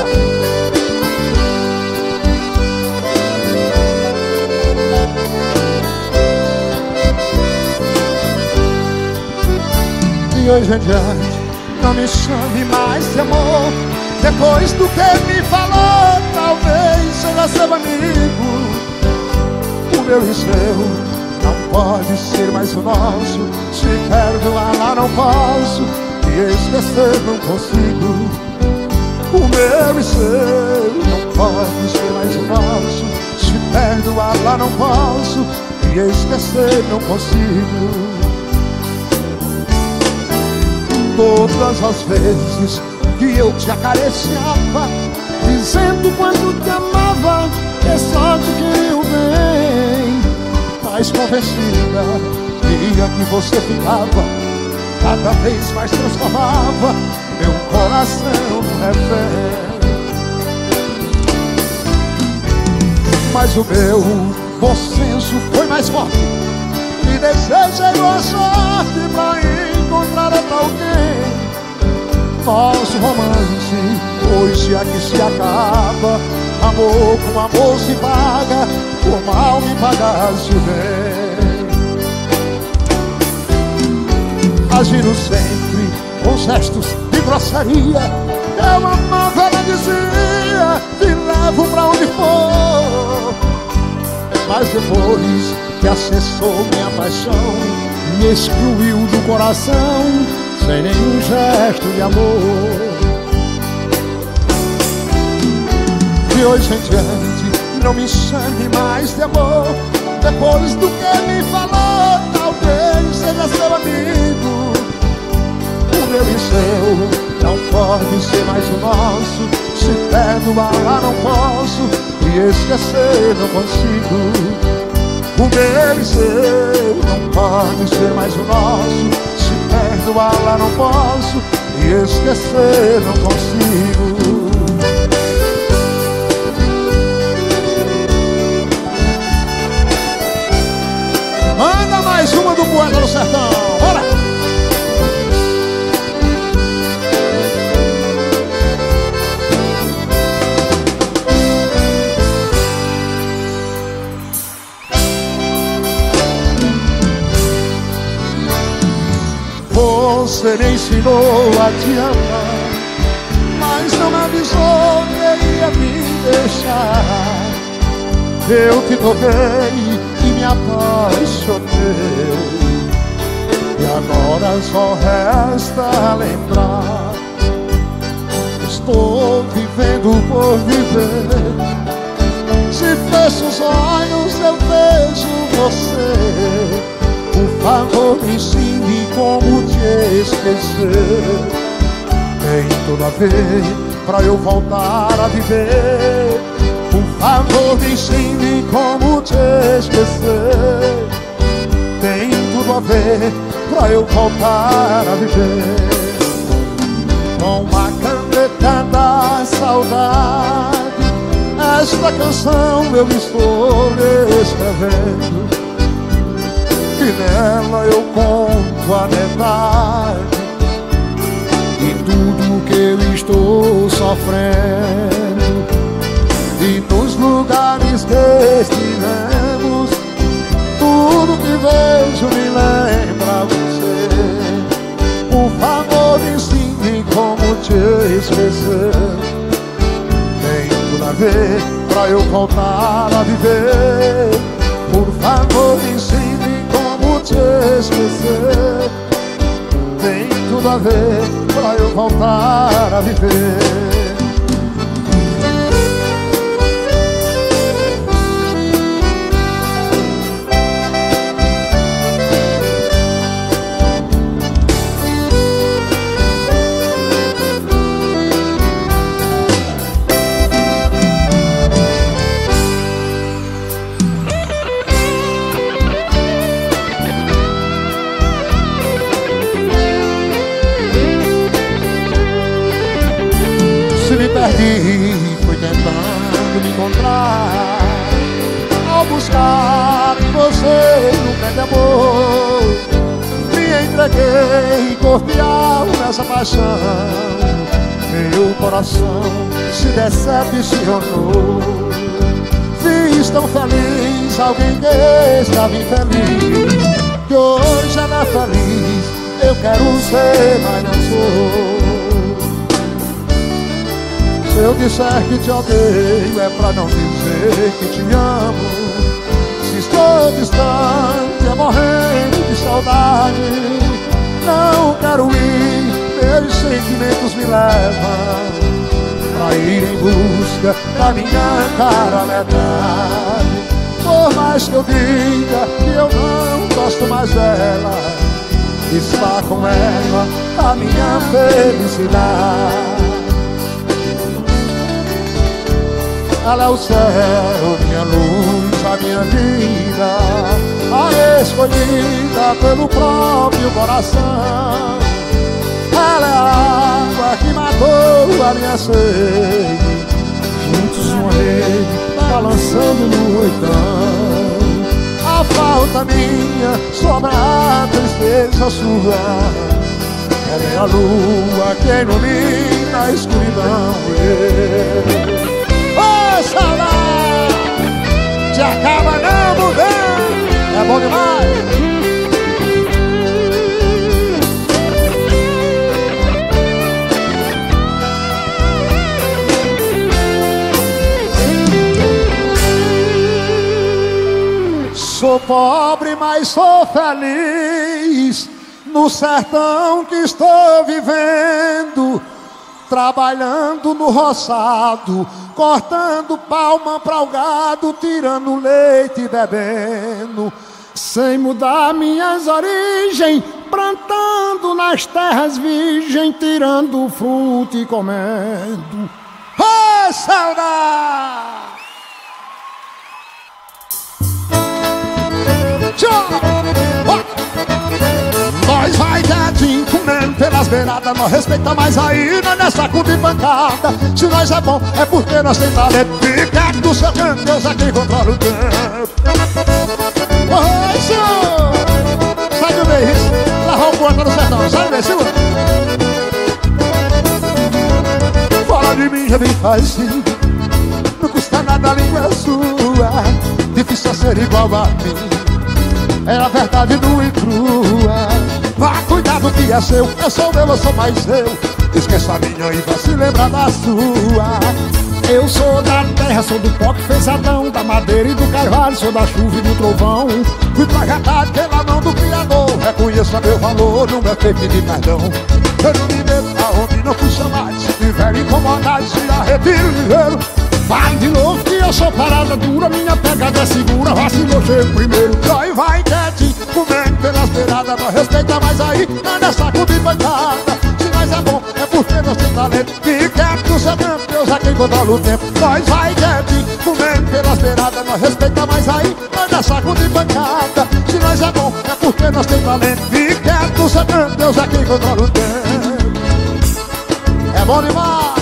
De hoje em diante, não me chame mais de amor. Depois do que me falou, talvez seja seu amigo. O meu e seu não pode ser mais o nosso. Se perdoar lá não posso, e esquecer não consigo. O meu e seu não pode ser mais o nosso. Se perdoar lá não posso, e esquecer não consigo. Todas as vezes que eu te acariciava, dizendo quanto te amava, que só te queria o bem, mais convencida, via que você ficava, cada vez mais transformava meu coração no refém. Mas o meu bom senso foi mais forte, e desejei boa sorte pra encontrar outra alguém. Nosso romance hoje aqui se acaba. Amor com amor se paga, por mal me pagaste bem. Agindo sempre com gestos de grosseria, eu amava, ela dizia, te levo pra onde for. Mas depois que acessou minha paixão, me excluiu do coração, sem nenhum gesto de amor. De hoje em diante, não me chame mais de amor. Depois do que me falou, talvez seja seu amigo. O meu e seu não pode ser mais o nosso. Se perdoar lá não posso, e esquecer não consigo. O meu e seu não pode ser mais o nosso. Se perdoar lá não posso, e esquecer não consigo. Manda mais uma do Poeta do Sertão, bora! Você me ensinou a te amar, mas não me avisou que ia me deixar. Eu te toquei e me apaixonei, e agora só resta lembrar. Estou vivendo por viver. Se fecho os olhos eu vejo você. Por favor me ensine como te esquecer. Tem tudo a ver pra eu voltar a viver. Por favor me ensine como te esquecer. Tem tudo a ver pra eu voltar a viver. Com a caneta da saudade, esta canção eu estou escrevendo, e nela eu conto a metade de tudo que eu estou sofrendo. E nos lugares que estivemos, tudo que vejo me lembra você. Por favor me ensine como te esquecer. Tem tudo a ver pra eu voltar a viver. Por favor me ensine como te esquecer. Tem tudo a ver pra eu voltar a viver. Perdi, fui tentando me encontrar, ao buscar em você um grande amor. Me me entreguei corpo e alma nessa paixão. Meu coração se decepcionou. Fiz tão feliz alguém que estava infeliz, que hoje ela é feliz. Eu quero ser, mas não sou. Se eu disser que te odeio é pra não dizer que te amo. Se estou distante é morrendo de saudade. Não quero ir, meus sentimentos me levam pra ir em busca da minha cara metade. Por mais que eu diga que eu não gosto mais dela, está com ela a minha felicidade. Ela é o céu, minha luz, a minha vida, a escolhida pelo próprio coração. Ela é a água que matou a minha sede. Juntos uma rede, balançando no oitão. A falta minha sobra a tristeza sua. Ela é a lua que ilumina a escuridão. Ô, saudade, te acaba não mudando. É bom demais. Sou pobre, mas sou feliz no sertão que estou vivendo, trabalhando no roçado, cortando palma para o gado, tirando leite e bebendo, sem mudar minhas origens, plantando nas terras virgens, tirando fruto e comendo. Oh, saudade! Nós vai quietinho comendo pelas beiradas, nós respeita mais aí, nós não é saco de pancada. Se nós é bom, é porque nós tem talento. Fica do seu canto, Deus é quem controla o tempo. Oh, isso! Sai do meio, larrou o porta no sertão, sai do meio, segura. Fala de mim, já vem fácil. Não custa nada, a língua é sua. Difícil é ser igual a mim. É a verdade nua e crua. Vá cuidar do que é seu. Eu sou meu, eu sou mais seu. Esqueça a minha e vá se lembrar da sua. Eu sou da terra, sou do pó que fez Adão, da madeira e do carvalho, sou da chuva e do trovão. Fui projetado pela mão do Criador. Reconheça meu valor, não é fake de perdão. Eu não me meto aonde não fui chamado. Se tiver incomodado, se arrepiro ligeiro. Vai de novo que eu sou parada dura, minha pegada é segura, vacilou, chego primeiro. Dói, vai quietinho, comendo pelas beiradas, nós respeita mais aí, não é saco de pancada. Se nós é bom, é porque nós tem talento. Fique quieto no seu tempo, Deus é quem controla o tempo. Nós vai quietinho, comendo pelas beiradas, nós respeita mais aí, não é saco de pancada. Se nós é bom, é porque nós tem talento. Fique quieto no seu tempo, Deus é quem controla o tempo. É bom demais.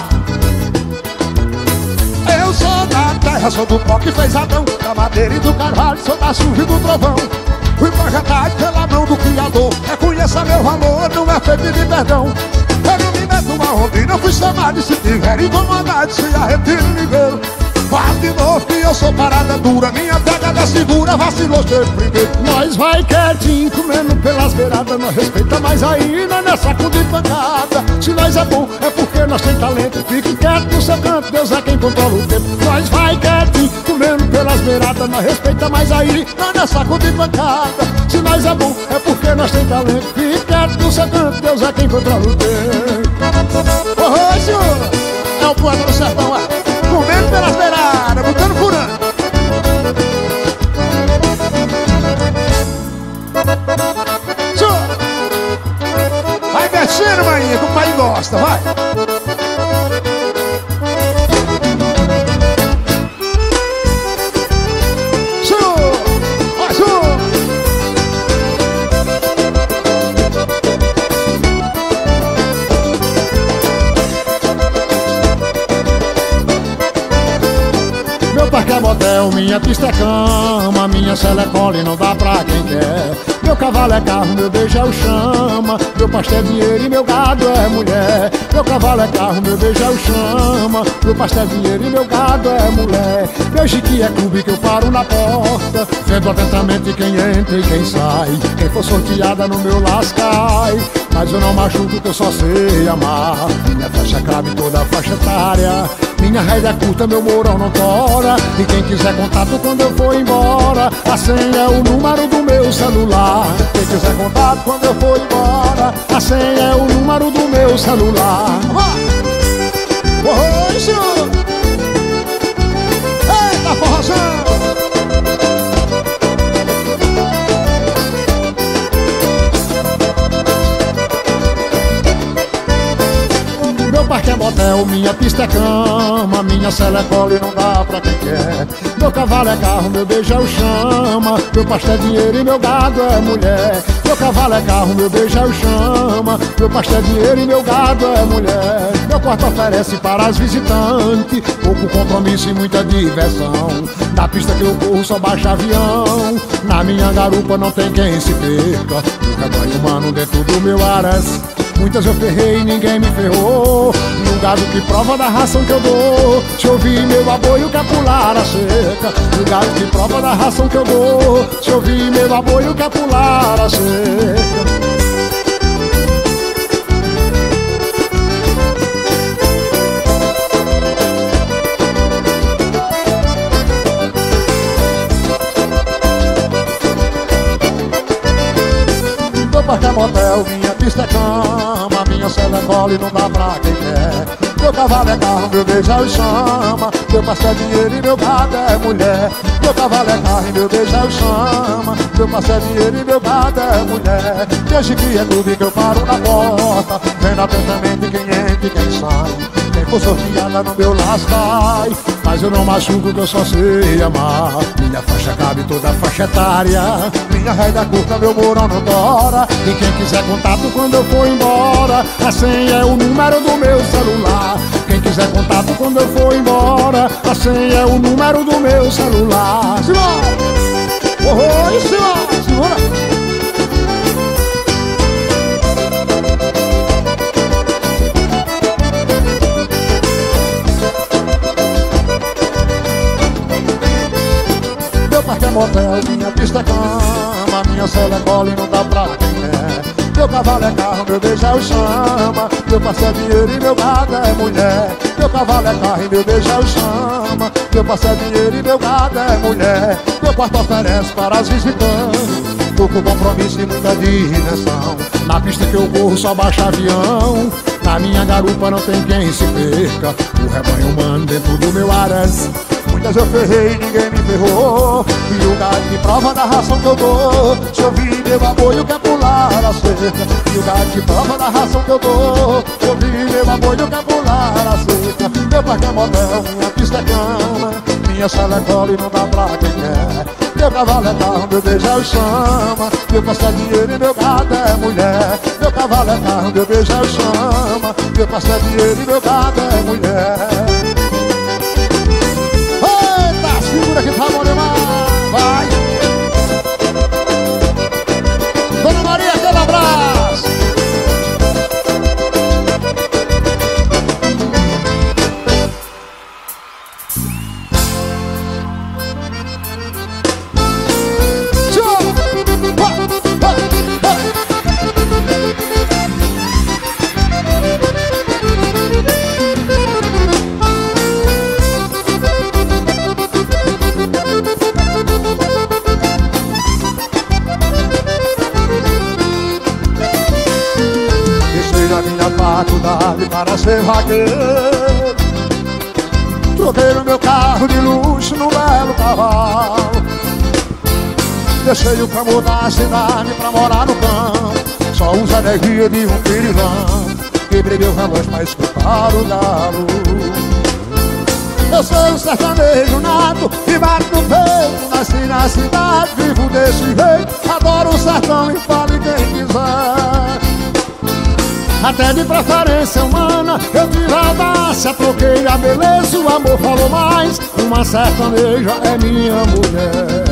Eu sou da terra, sou do pó que fez Adão, da madeira e do carvalho, sou da chuva e do trovão. Fui projetado pela mão do Criador. Reconheça meu valor, não é feito de perdão. Eu não me meto aonde não fui chamado. Se tiver incomodado, se arrepio ligeiro. Faz de novo que eu sou parada dura, minha pegada é segura, vacilou, chego primeiro. Nós vai quietinho, comendo pelas beiradas, nós respeita mais aí, não é saco de pancada. Se nós é bom, é porque nós tem talento. Fique quieto no seu canto, Deus é quem controla o tempo. Nós vai quietinho, comendo pelas beiradas, nós respeita mais aí, não é saco de pancada. Se nós é bom, é porque nós tem talento. Fique quieto no seu canto, Deus é quem controla o tempo. Oh, senhor, é o poeta do sertão, é. Comendo pelas beiradas, botando furando. Vai descendo, maninha, que o pai gosta, vai. Mais um. parque é motel, minha pista é cama, minha cela é cola e não dá pra quem quer. Meu cavalo é carro, meu beijo é o chama, meu pastel é dinheiro e meu gado é mulher. Meu cavalo é carro, meu beijo é o chama, meu pastel é dinheiro e meu gado é mulher. Meu jique é clube que eu paro na porta, vendo atentamente quem entra e quem sai. Quem for sorteada no meu lascai, mas eu não machuco que eu só sei amar. Minha faixa cabe toda a faixa etária, minha rédea é curta, meu mourão não tora. E quem quiser contato quando eu for embora, a senha é o número do meu celular. Quem quiser contato quando eu for embora, a senha é o número do meu celular. Oi, senhor! Eita, forrozão! Meu parque é motel, minha pista é cama, minha cela é cola e não dá pra quem quer. Meu cavalo é carro, meu beijo é o chama, meu pastel é dinheiro e meu gado é mulher. Meu cavalo é carro, meu beijo é o chama, meu pastel é dinheiro e meu gado é mulher. Meu quarto oferece para as visitantes pouco compromisso e muita diversão. Na pista que eu corro só baixa avião, na minha garupa não tem quem se perca. O rebanho humano dentro do meu aras, muitas eu ferrei e ninguém me ferrou. E um gado que prova da ração que eu dou, se ouvir meu aboio quer pular a cerca. E um gado que prova da ração que eu dou, se ouvir meu aboio quer pular a cerca. Meu parque é motel, minha pista é cama, minha cela é cola e não dá pra quem quer. Meu cavalo é carro, meu beijo é o chama, meu pastel é dinheiro e meu gado é mulher. Meu cavalo é carro e meu beijo é o chama, meu pastel é dinheiro e meu gado é mulher. Meu jique é clube que eu paro na porta, vendo atentamente quem entra e quem sai. Quem for sorteada no meu lascai, mas eu não machuco que eu só sei amar. Minha faixa cabe toda a faixa etária, minha rédea curta, meu mourão não tora. e quem quiser contato quando eu for embora, a senha é o número do meu celular. Quem quiser contato quando eu for embora, a senha é o número do meu celular. Senhor! Oi, senhor! Senhora! Meu parque é motel, minha pista é cama, minha cela é cola e não dá pra quem quer. Meu cavalo é carro, meu beijo é o chama, meu pastel é dinheiro e meu gado é mulher. Meu cavalo é carro e meu beijo é o chama, meu pastel é dinheiro e meu gado é mulher. Meu quarto oferece para as visitantes pouco compromisso e muita diversão. Na pista que eu corro só baixa avião, na minha garupa não tem quem se perca. O rebanho humano dentro do meu aras, muitas eu ferrei e ninguém me ferrou. E o gado que prova da ração que eu dou, se ouvir meu aboio quer pular a cerca. E o gado que prova da ração que eu dou, se ouvir meu aboio quer pular a cerca. Meu parque é motel, minha pista é cama, minha sala é cola e não dá pra quem quer. Meu cavalo é carro, meu beijo é o chama, meu pastel é dinheiro e meu gado é mulher. Meu cavalo é carro, meu beijo é o chama, meu pastel é dinheiro e meu gado é mulher. Segura que tá bom demais. Vai. Dona Maria, aquele abraço. Faculdade para ser vaqueiro, troquei o meu carro de luxo num belo cavalo. Deixei o campo da cidade pra morar no campo, só usa a energia de um pirilão. Quebrei meu relógio pra escutar o galo. Eu sou um sertanejo nato e bato no peito, nasci na cidade, vivo desse jeito. Adoro o sertão e fale quem quiser. até de preferência humana. Eu tive a audácia, troquei a beleza, o amor falou mais. Uma sertaneja é minha mulher.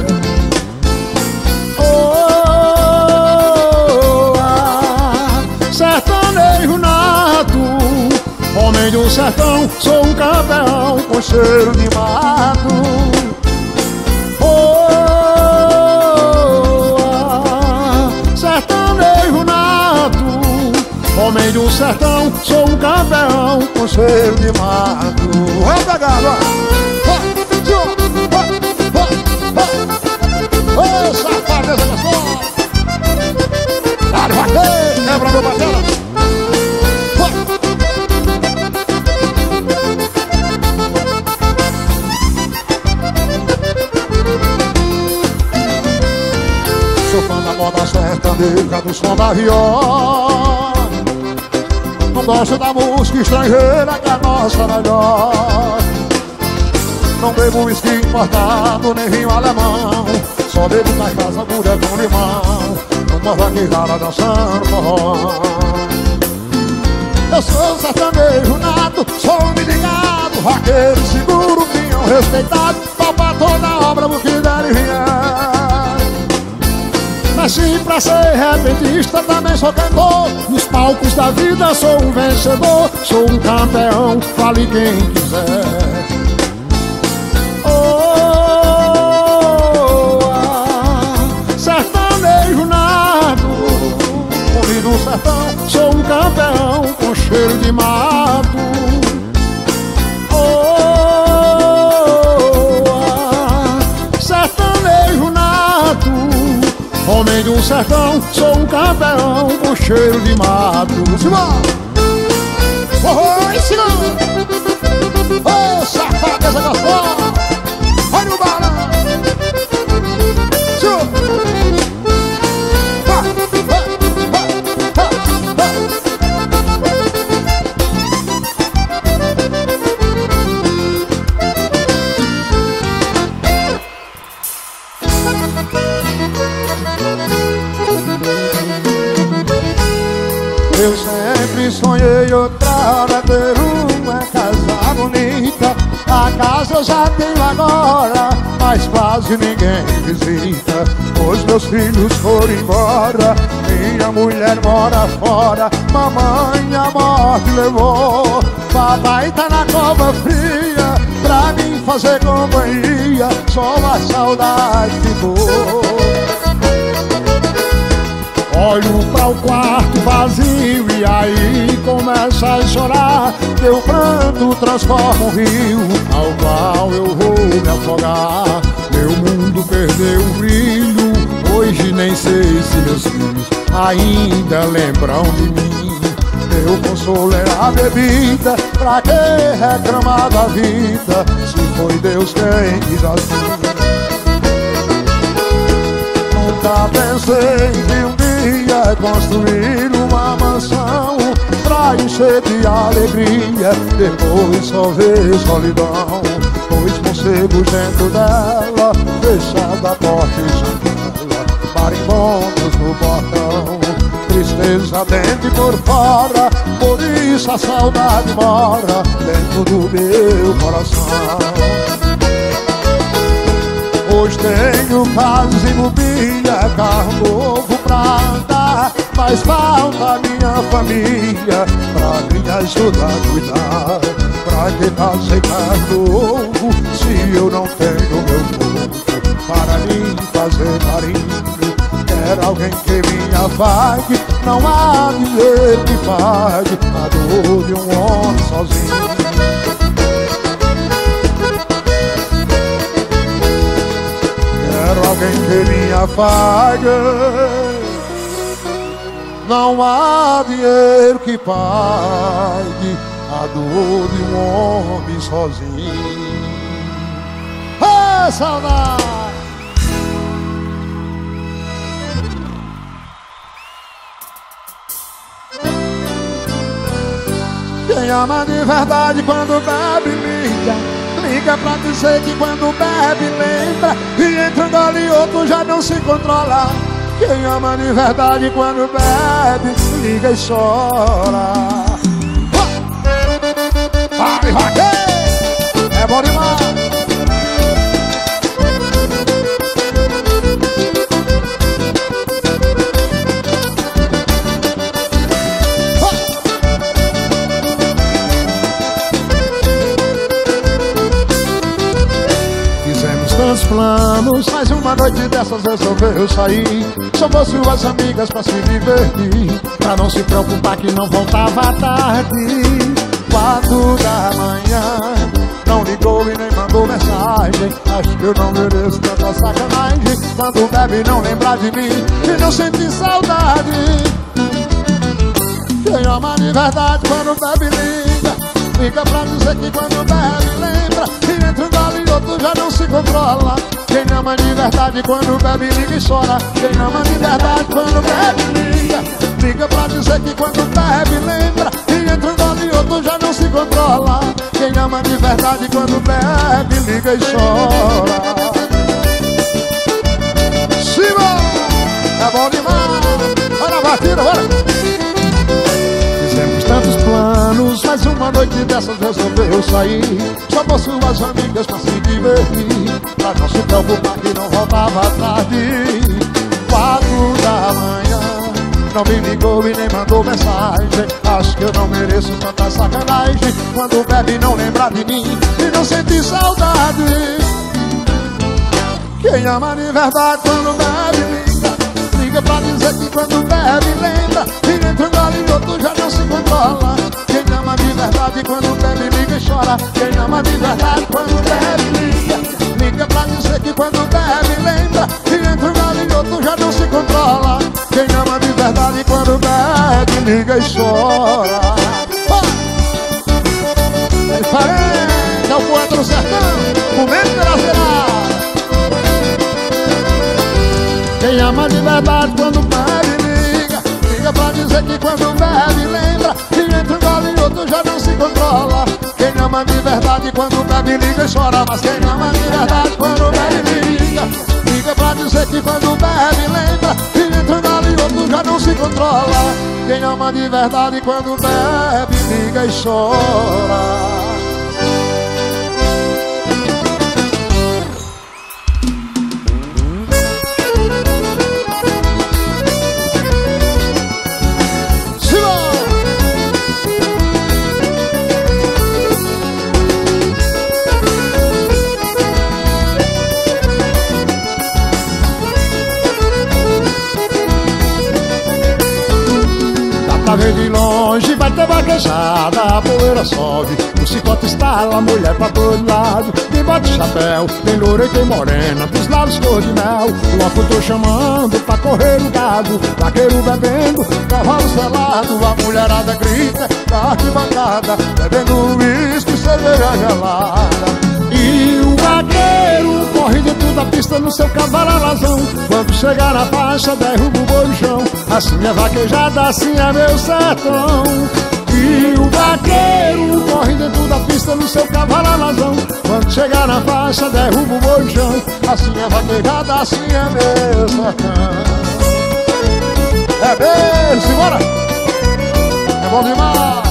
Oh, ah, sertanejo nato, homem do sertão, sou um campeão com cheiro de mato. Oh, ah, sertanejo nato, homem do sertão, sou um campeão com cheiro de mato. Vai pegado, ó. Ô, safadeza gostosa. Dá-lhe bater, quebra meu batela. Sou fã da moda sertaneja, do som da viola. Não gosto da música estrangeira, que é a nossa melhor. Não bebo whisky importado, nem vinho alemão. Só bebo na casa, mulher com limão, numa vaquejada dançando forró. Eu sou sertanejo nato, sou homem ligado, vaqueiro seguro, pinhão respeitado, pau pra toda obra do que der e vier. Nasci pra ser repentista, também sou cantor. Nos palcos da vida sou um vencedor, sou um campeão, fale quem quiser. Do sertão, sou um campeão com cheiro de mato. Oh, ah, sertanejo nato, homem do sertão, sou um campeão com cheiro de mato. Simão! Oh, oh, Simão! Oh, safadeza gostosa! Vai no balão! Eu sempre sonhei outra hora ter uma casa bonita. A casa eu já tenho agora, mas quase ninguém visita. Os meus filhos foram embora, minha mulher mora fora. Mamãe a morte levou, papai tá na cova fria, pra mim fazer companhia, só a saudade ficou. Olho pra o quarto vazio e aí começa a chorar. Teu pranto transforma um rio ao qual eu vou me afogar. Meu mundo perdeu o brilho, hoje nem sei se meus filhos ainda lembram de mim. Meu consolo é a bebida, pra que reclamar da vida, se foi Deus quem quis assim. Nunca pensei que um dia construir uma mansão pra encher de alegria, depois só ver solidão. Dois morcegos dentro dela, fechada a porta e janela, marimbondos no portão, tristeza dentro e por fora, por isso a saudade mora dentro do meu coração. Hoje tenho casa e mobília, carro novo pra andar, mas falta minha família pra me ajudar a cuidar. Pra que casa e carro novo se eu não tenho meu povo para me fazer carinho? Quero alguém que me afague, não há dinheiro que pague a dor de um homem sozinho. Quero alguém que me afague, não há dinheiro que pague a dor de um homem sozinho. Ah, saudade! Quem ama de verdade quando bebe liga, liga pra dizer que quando bebe lembra, e entre um gole e outro já não se controla. Quem ama de verdade quando bebe, liga e chora. Vai, vai, é bom demais. Planos, mas uma noite dessas resolveu sair. Chamou suas amigas pra se divertir, pra não se preocupar que não voltava à tarde. Quatro da manhã, não ligou e nem mandou mensagem. Acho que eu não mereço tanta sacanagem. Quando bebe não lembrar de mim e não sentir saudade. Quem ama de verdade quando bebe liga, liga pra dizer que quando bebe lembra, e entre um gole e outro já não se controla. Quem ama de verdade quando bebe liga e chora. Quem ama de verdade quando bebe liga, liga pra dizer que quando bebe lembra, e entre um gole e outro já não se controla. Quem ama de verdade quando bebe liga e chora. Simão, é bom demais. Olha a batida, bora. Fizemos tantos planos, mas uma noite dessas resolveu sair. Chamou suas amigas pra se divertir, pra não se preocupar que não voltava à tarde. Quatro da manhã, não me ligou e nem mandou mensagem. Acho que eu não mereço tanta sacanagem. Quando bebe não lembra de mim e não sentir saudade. Quem ama de verdade quando bebe liga, liga pra dizer que quando bebe lembra, e entre um gole e outro já não se controla. Quem ama de verdade quando bebe liga e chora. Quem ama de verdade quando bebe liga, liga pra dizer que quando bebe lembra, e entre um gole e outro já não se controla. Quem ama de verdade quando bebe liga e chora. É diferente, é o poeta do sertão, momento pela será. quem ama de verdade quando bebe liga, liga pra dizer que quando bebe lembra, e entre um gole e outro já não se controla. Quem ama de verdade quando bebe liga e chora. Mas quem ama de verdade quando bebe liga, liga pra dizer que quando bebe lembra, e entre um gole e outro já não se controla. Quem ama de verdade quando bebe liga e chora. Pra ver de longe vai ter vaquejada, a poeira sobe, o cicote estala, a mulher pra todo lado. Quem bota chapéu, tem loura e tem morena, dos lados cor de mel. O locutor chamando pra correr o gado, vaqueiro bebendo, cavalo selado. A mulherada grita da arquibancada, bebendo uísque, cerveja gelada. E o vaqueiro corre dentro da pista no seu cavalo alazão. Quando chegar na faixa derruba o boi no chão. Assim é vaquejada, assim é meu sertão. E o vaqueiro corre dentro da pista no seu cavalo alazão. Quando chegar na faixa derruba o boi no chão. Assim é vaquejada, assim é meu sertão. É bem, simbora! É bom demais!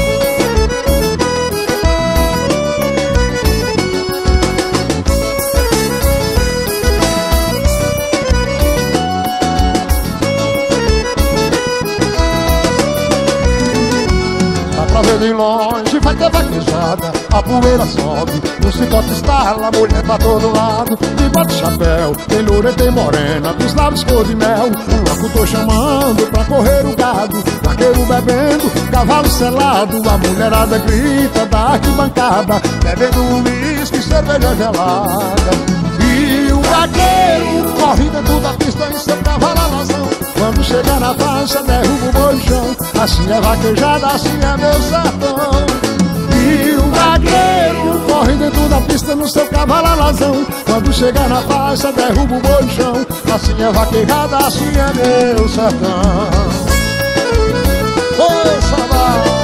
Pra ver de longe vai ter vaquejada, a poeira sobe, o cicote estala, a mulher pra todo lado. E bota chapéu, tem loura e tem morena, dos lábios cor de mel. O locutor chamando pra correr o gado, vaqueiro bebendo, cavalo selado. A mulherada grita da arquibancada, bebendo uísque, cerveja gelada. E o vaqueiro corre dentro da pista em seu cavalo alazão. Quando chegar na faixa derruba o boi no chão. Assim é vaquejada, assim é meu sertão. E o vaqueiro corre dentro da pista no seu cavalo alazão. Quando chegar na faixa derruba o boi no chão. Assim é vaquejada, assim é meu sertão. Oi, saudade.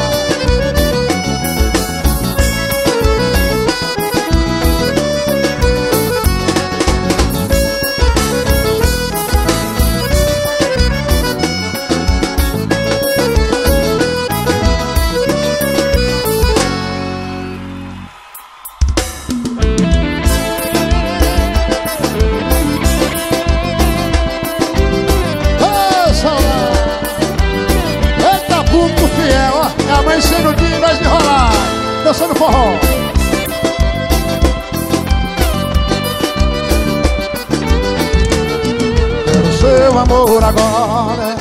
amor agora,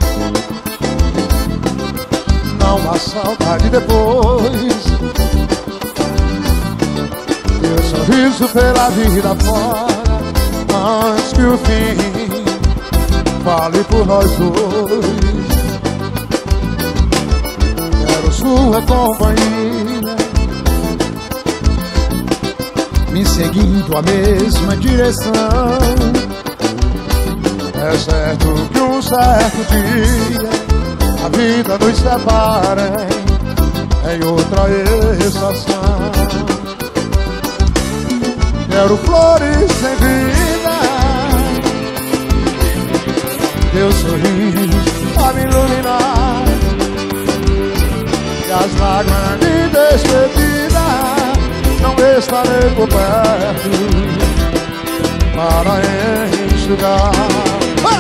não há saudade depois. Teu sorriso pela vida fora, antes que o fim fale por nós dois. Quero sua companhia, me seguindo a mesma direção. É certo que um certo dia a vida nos separa em outra estação. Quero flores sem vida, teu sorriso a me iluminar, e as lágrimas de despedida não estarei por perto para enxugar. Ah!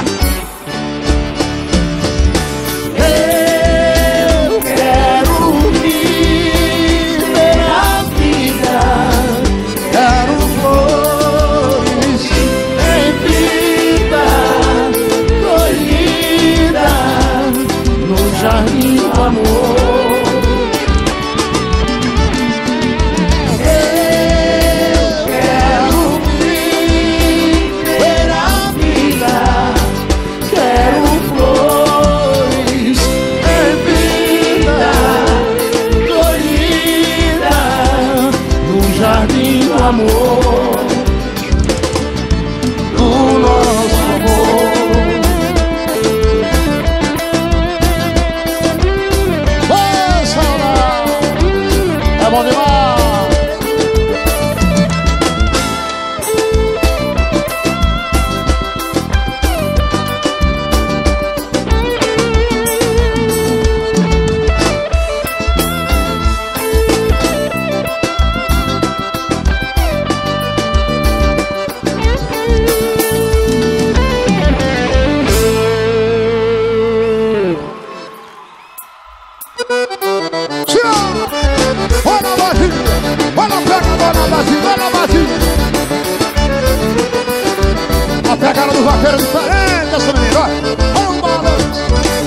Eu quero viver a vida, Quero flores em vida colhida no jardim do amor. Amor, do nosso amor. Ô, saudade, é bom demais. A pegada do vaqueiro diferente, essa menina, olha, olha o balanço.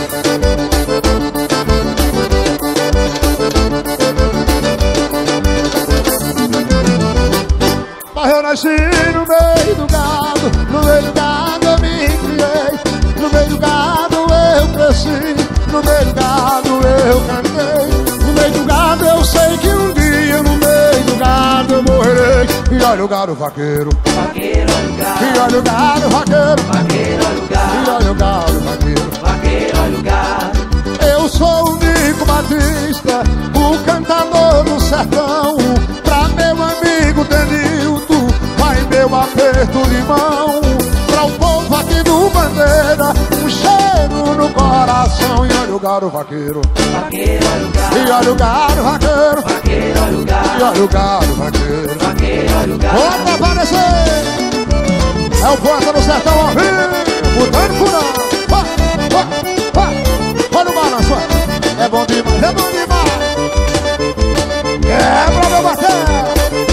Mas eu nasci no meio do gado, no meio do gado eu me criei, no meio do gado eu cresci, no meio do gado eu cantei, No meio do gado eu sei que um dia no meio do gado eu morrerei. e olha o gado vaqueiro, vaqueiro, olha o gado, e olha o gado vaqueiro, vaqueiro, olha o e gado, olha o gado vaqueiro. vaqueiro, olha o gado. Eu sou o Nico Batista, o cantador do sertão. Pra meu amigo Denildo, vai meu aperto de mão. Pra o povo aqui do Bandeira, um cheiro no coração. E olha o gado vaqueiro, Vaqueiro, olha o gado, e olha o gado vaqueiro, vaqueiro, olha o e gado, olha o gado vaqueiro. vaqueiro, olha o gado. Bota aparecer! É o Poeta do Sertão ao vivo, mudando furão. Vai, vai, vai. Olha o balanço, é bom demais, é bom demais. Quebra meu bater.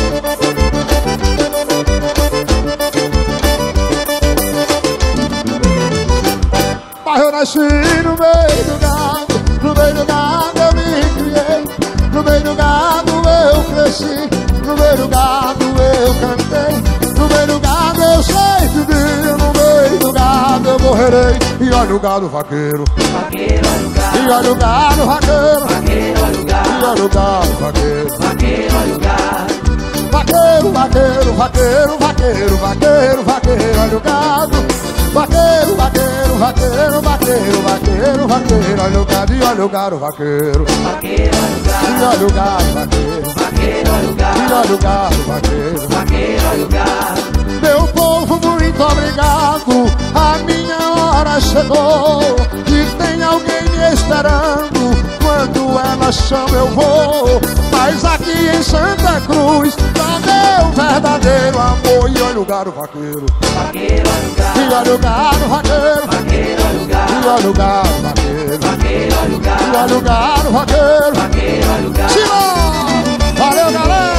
Mas eu nasci no meio do gado, no meio do gado eu me criei, no meio do gado eu cresci, no meio do gado eu cantei, no meio do gado eu sei que um dia, no meio do gado eu morrerei. E olha o gado vaqueiro, Vaqueiro, olha o gado, e olha o gado vaqueiro, vaqueiro, olha o e gado, olha o gado vaqueiro. vaqueiro, olha o gado. Vaqueiro, vaqueiro, vaqueiro, vaqueiro, vaqueiro, vaqueiro, olha o gado. Vaqueiro, vaqueiro, vaqueiro, vaqueiro, vaqueiro, vaqueiro, olha o gado e olha o gado vaqueiro. Vaqueiro, olha o E gado, olha o gado vaqueiro, vaqueiro, olha o e gado, olha o gado vaqueiro. vaqueiro, olha o gado. Meu povo, muito obrigado, a minha hora chegou. E tem alguém me esperando, quando ela chama eu vou. Mas aqui em Santa Cruz, tá meu verdadeiro amor. E olha o gado vaqueiro, Vaqueiro, olha o e gado, olha o gado vaqueiro, vaqueiro, olha o e gado, olha o gado vaqueiro, vaqueiro, olha o e gado, olha o gado vaqueiro. vaqueiro, olha o gado. Simão! Valeu, galera!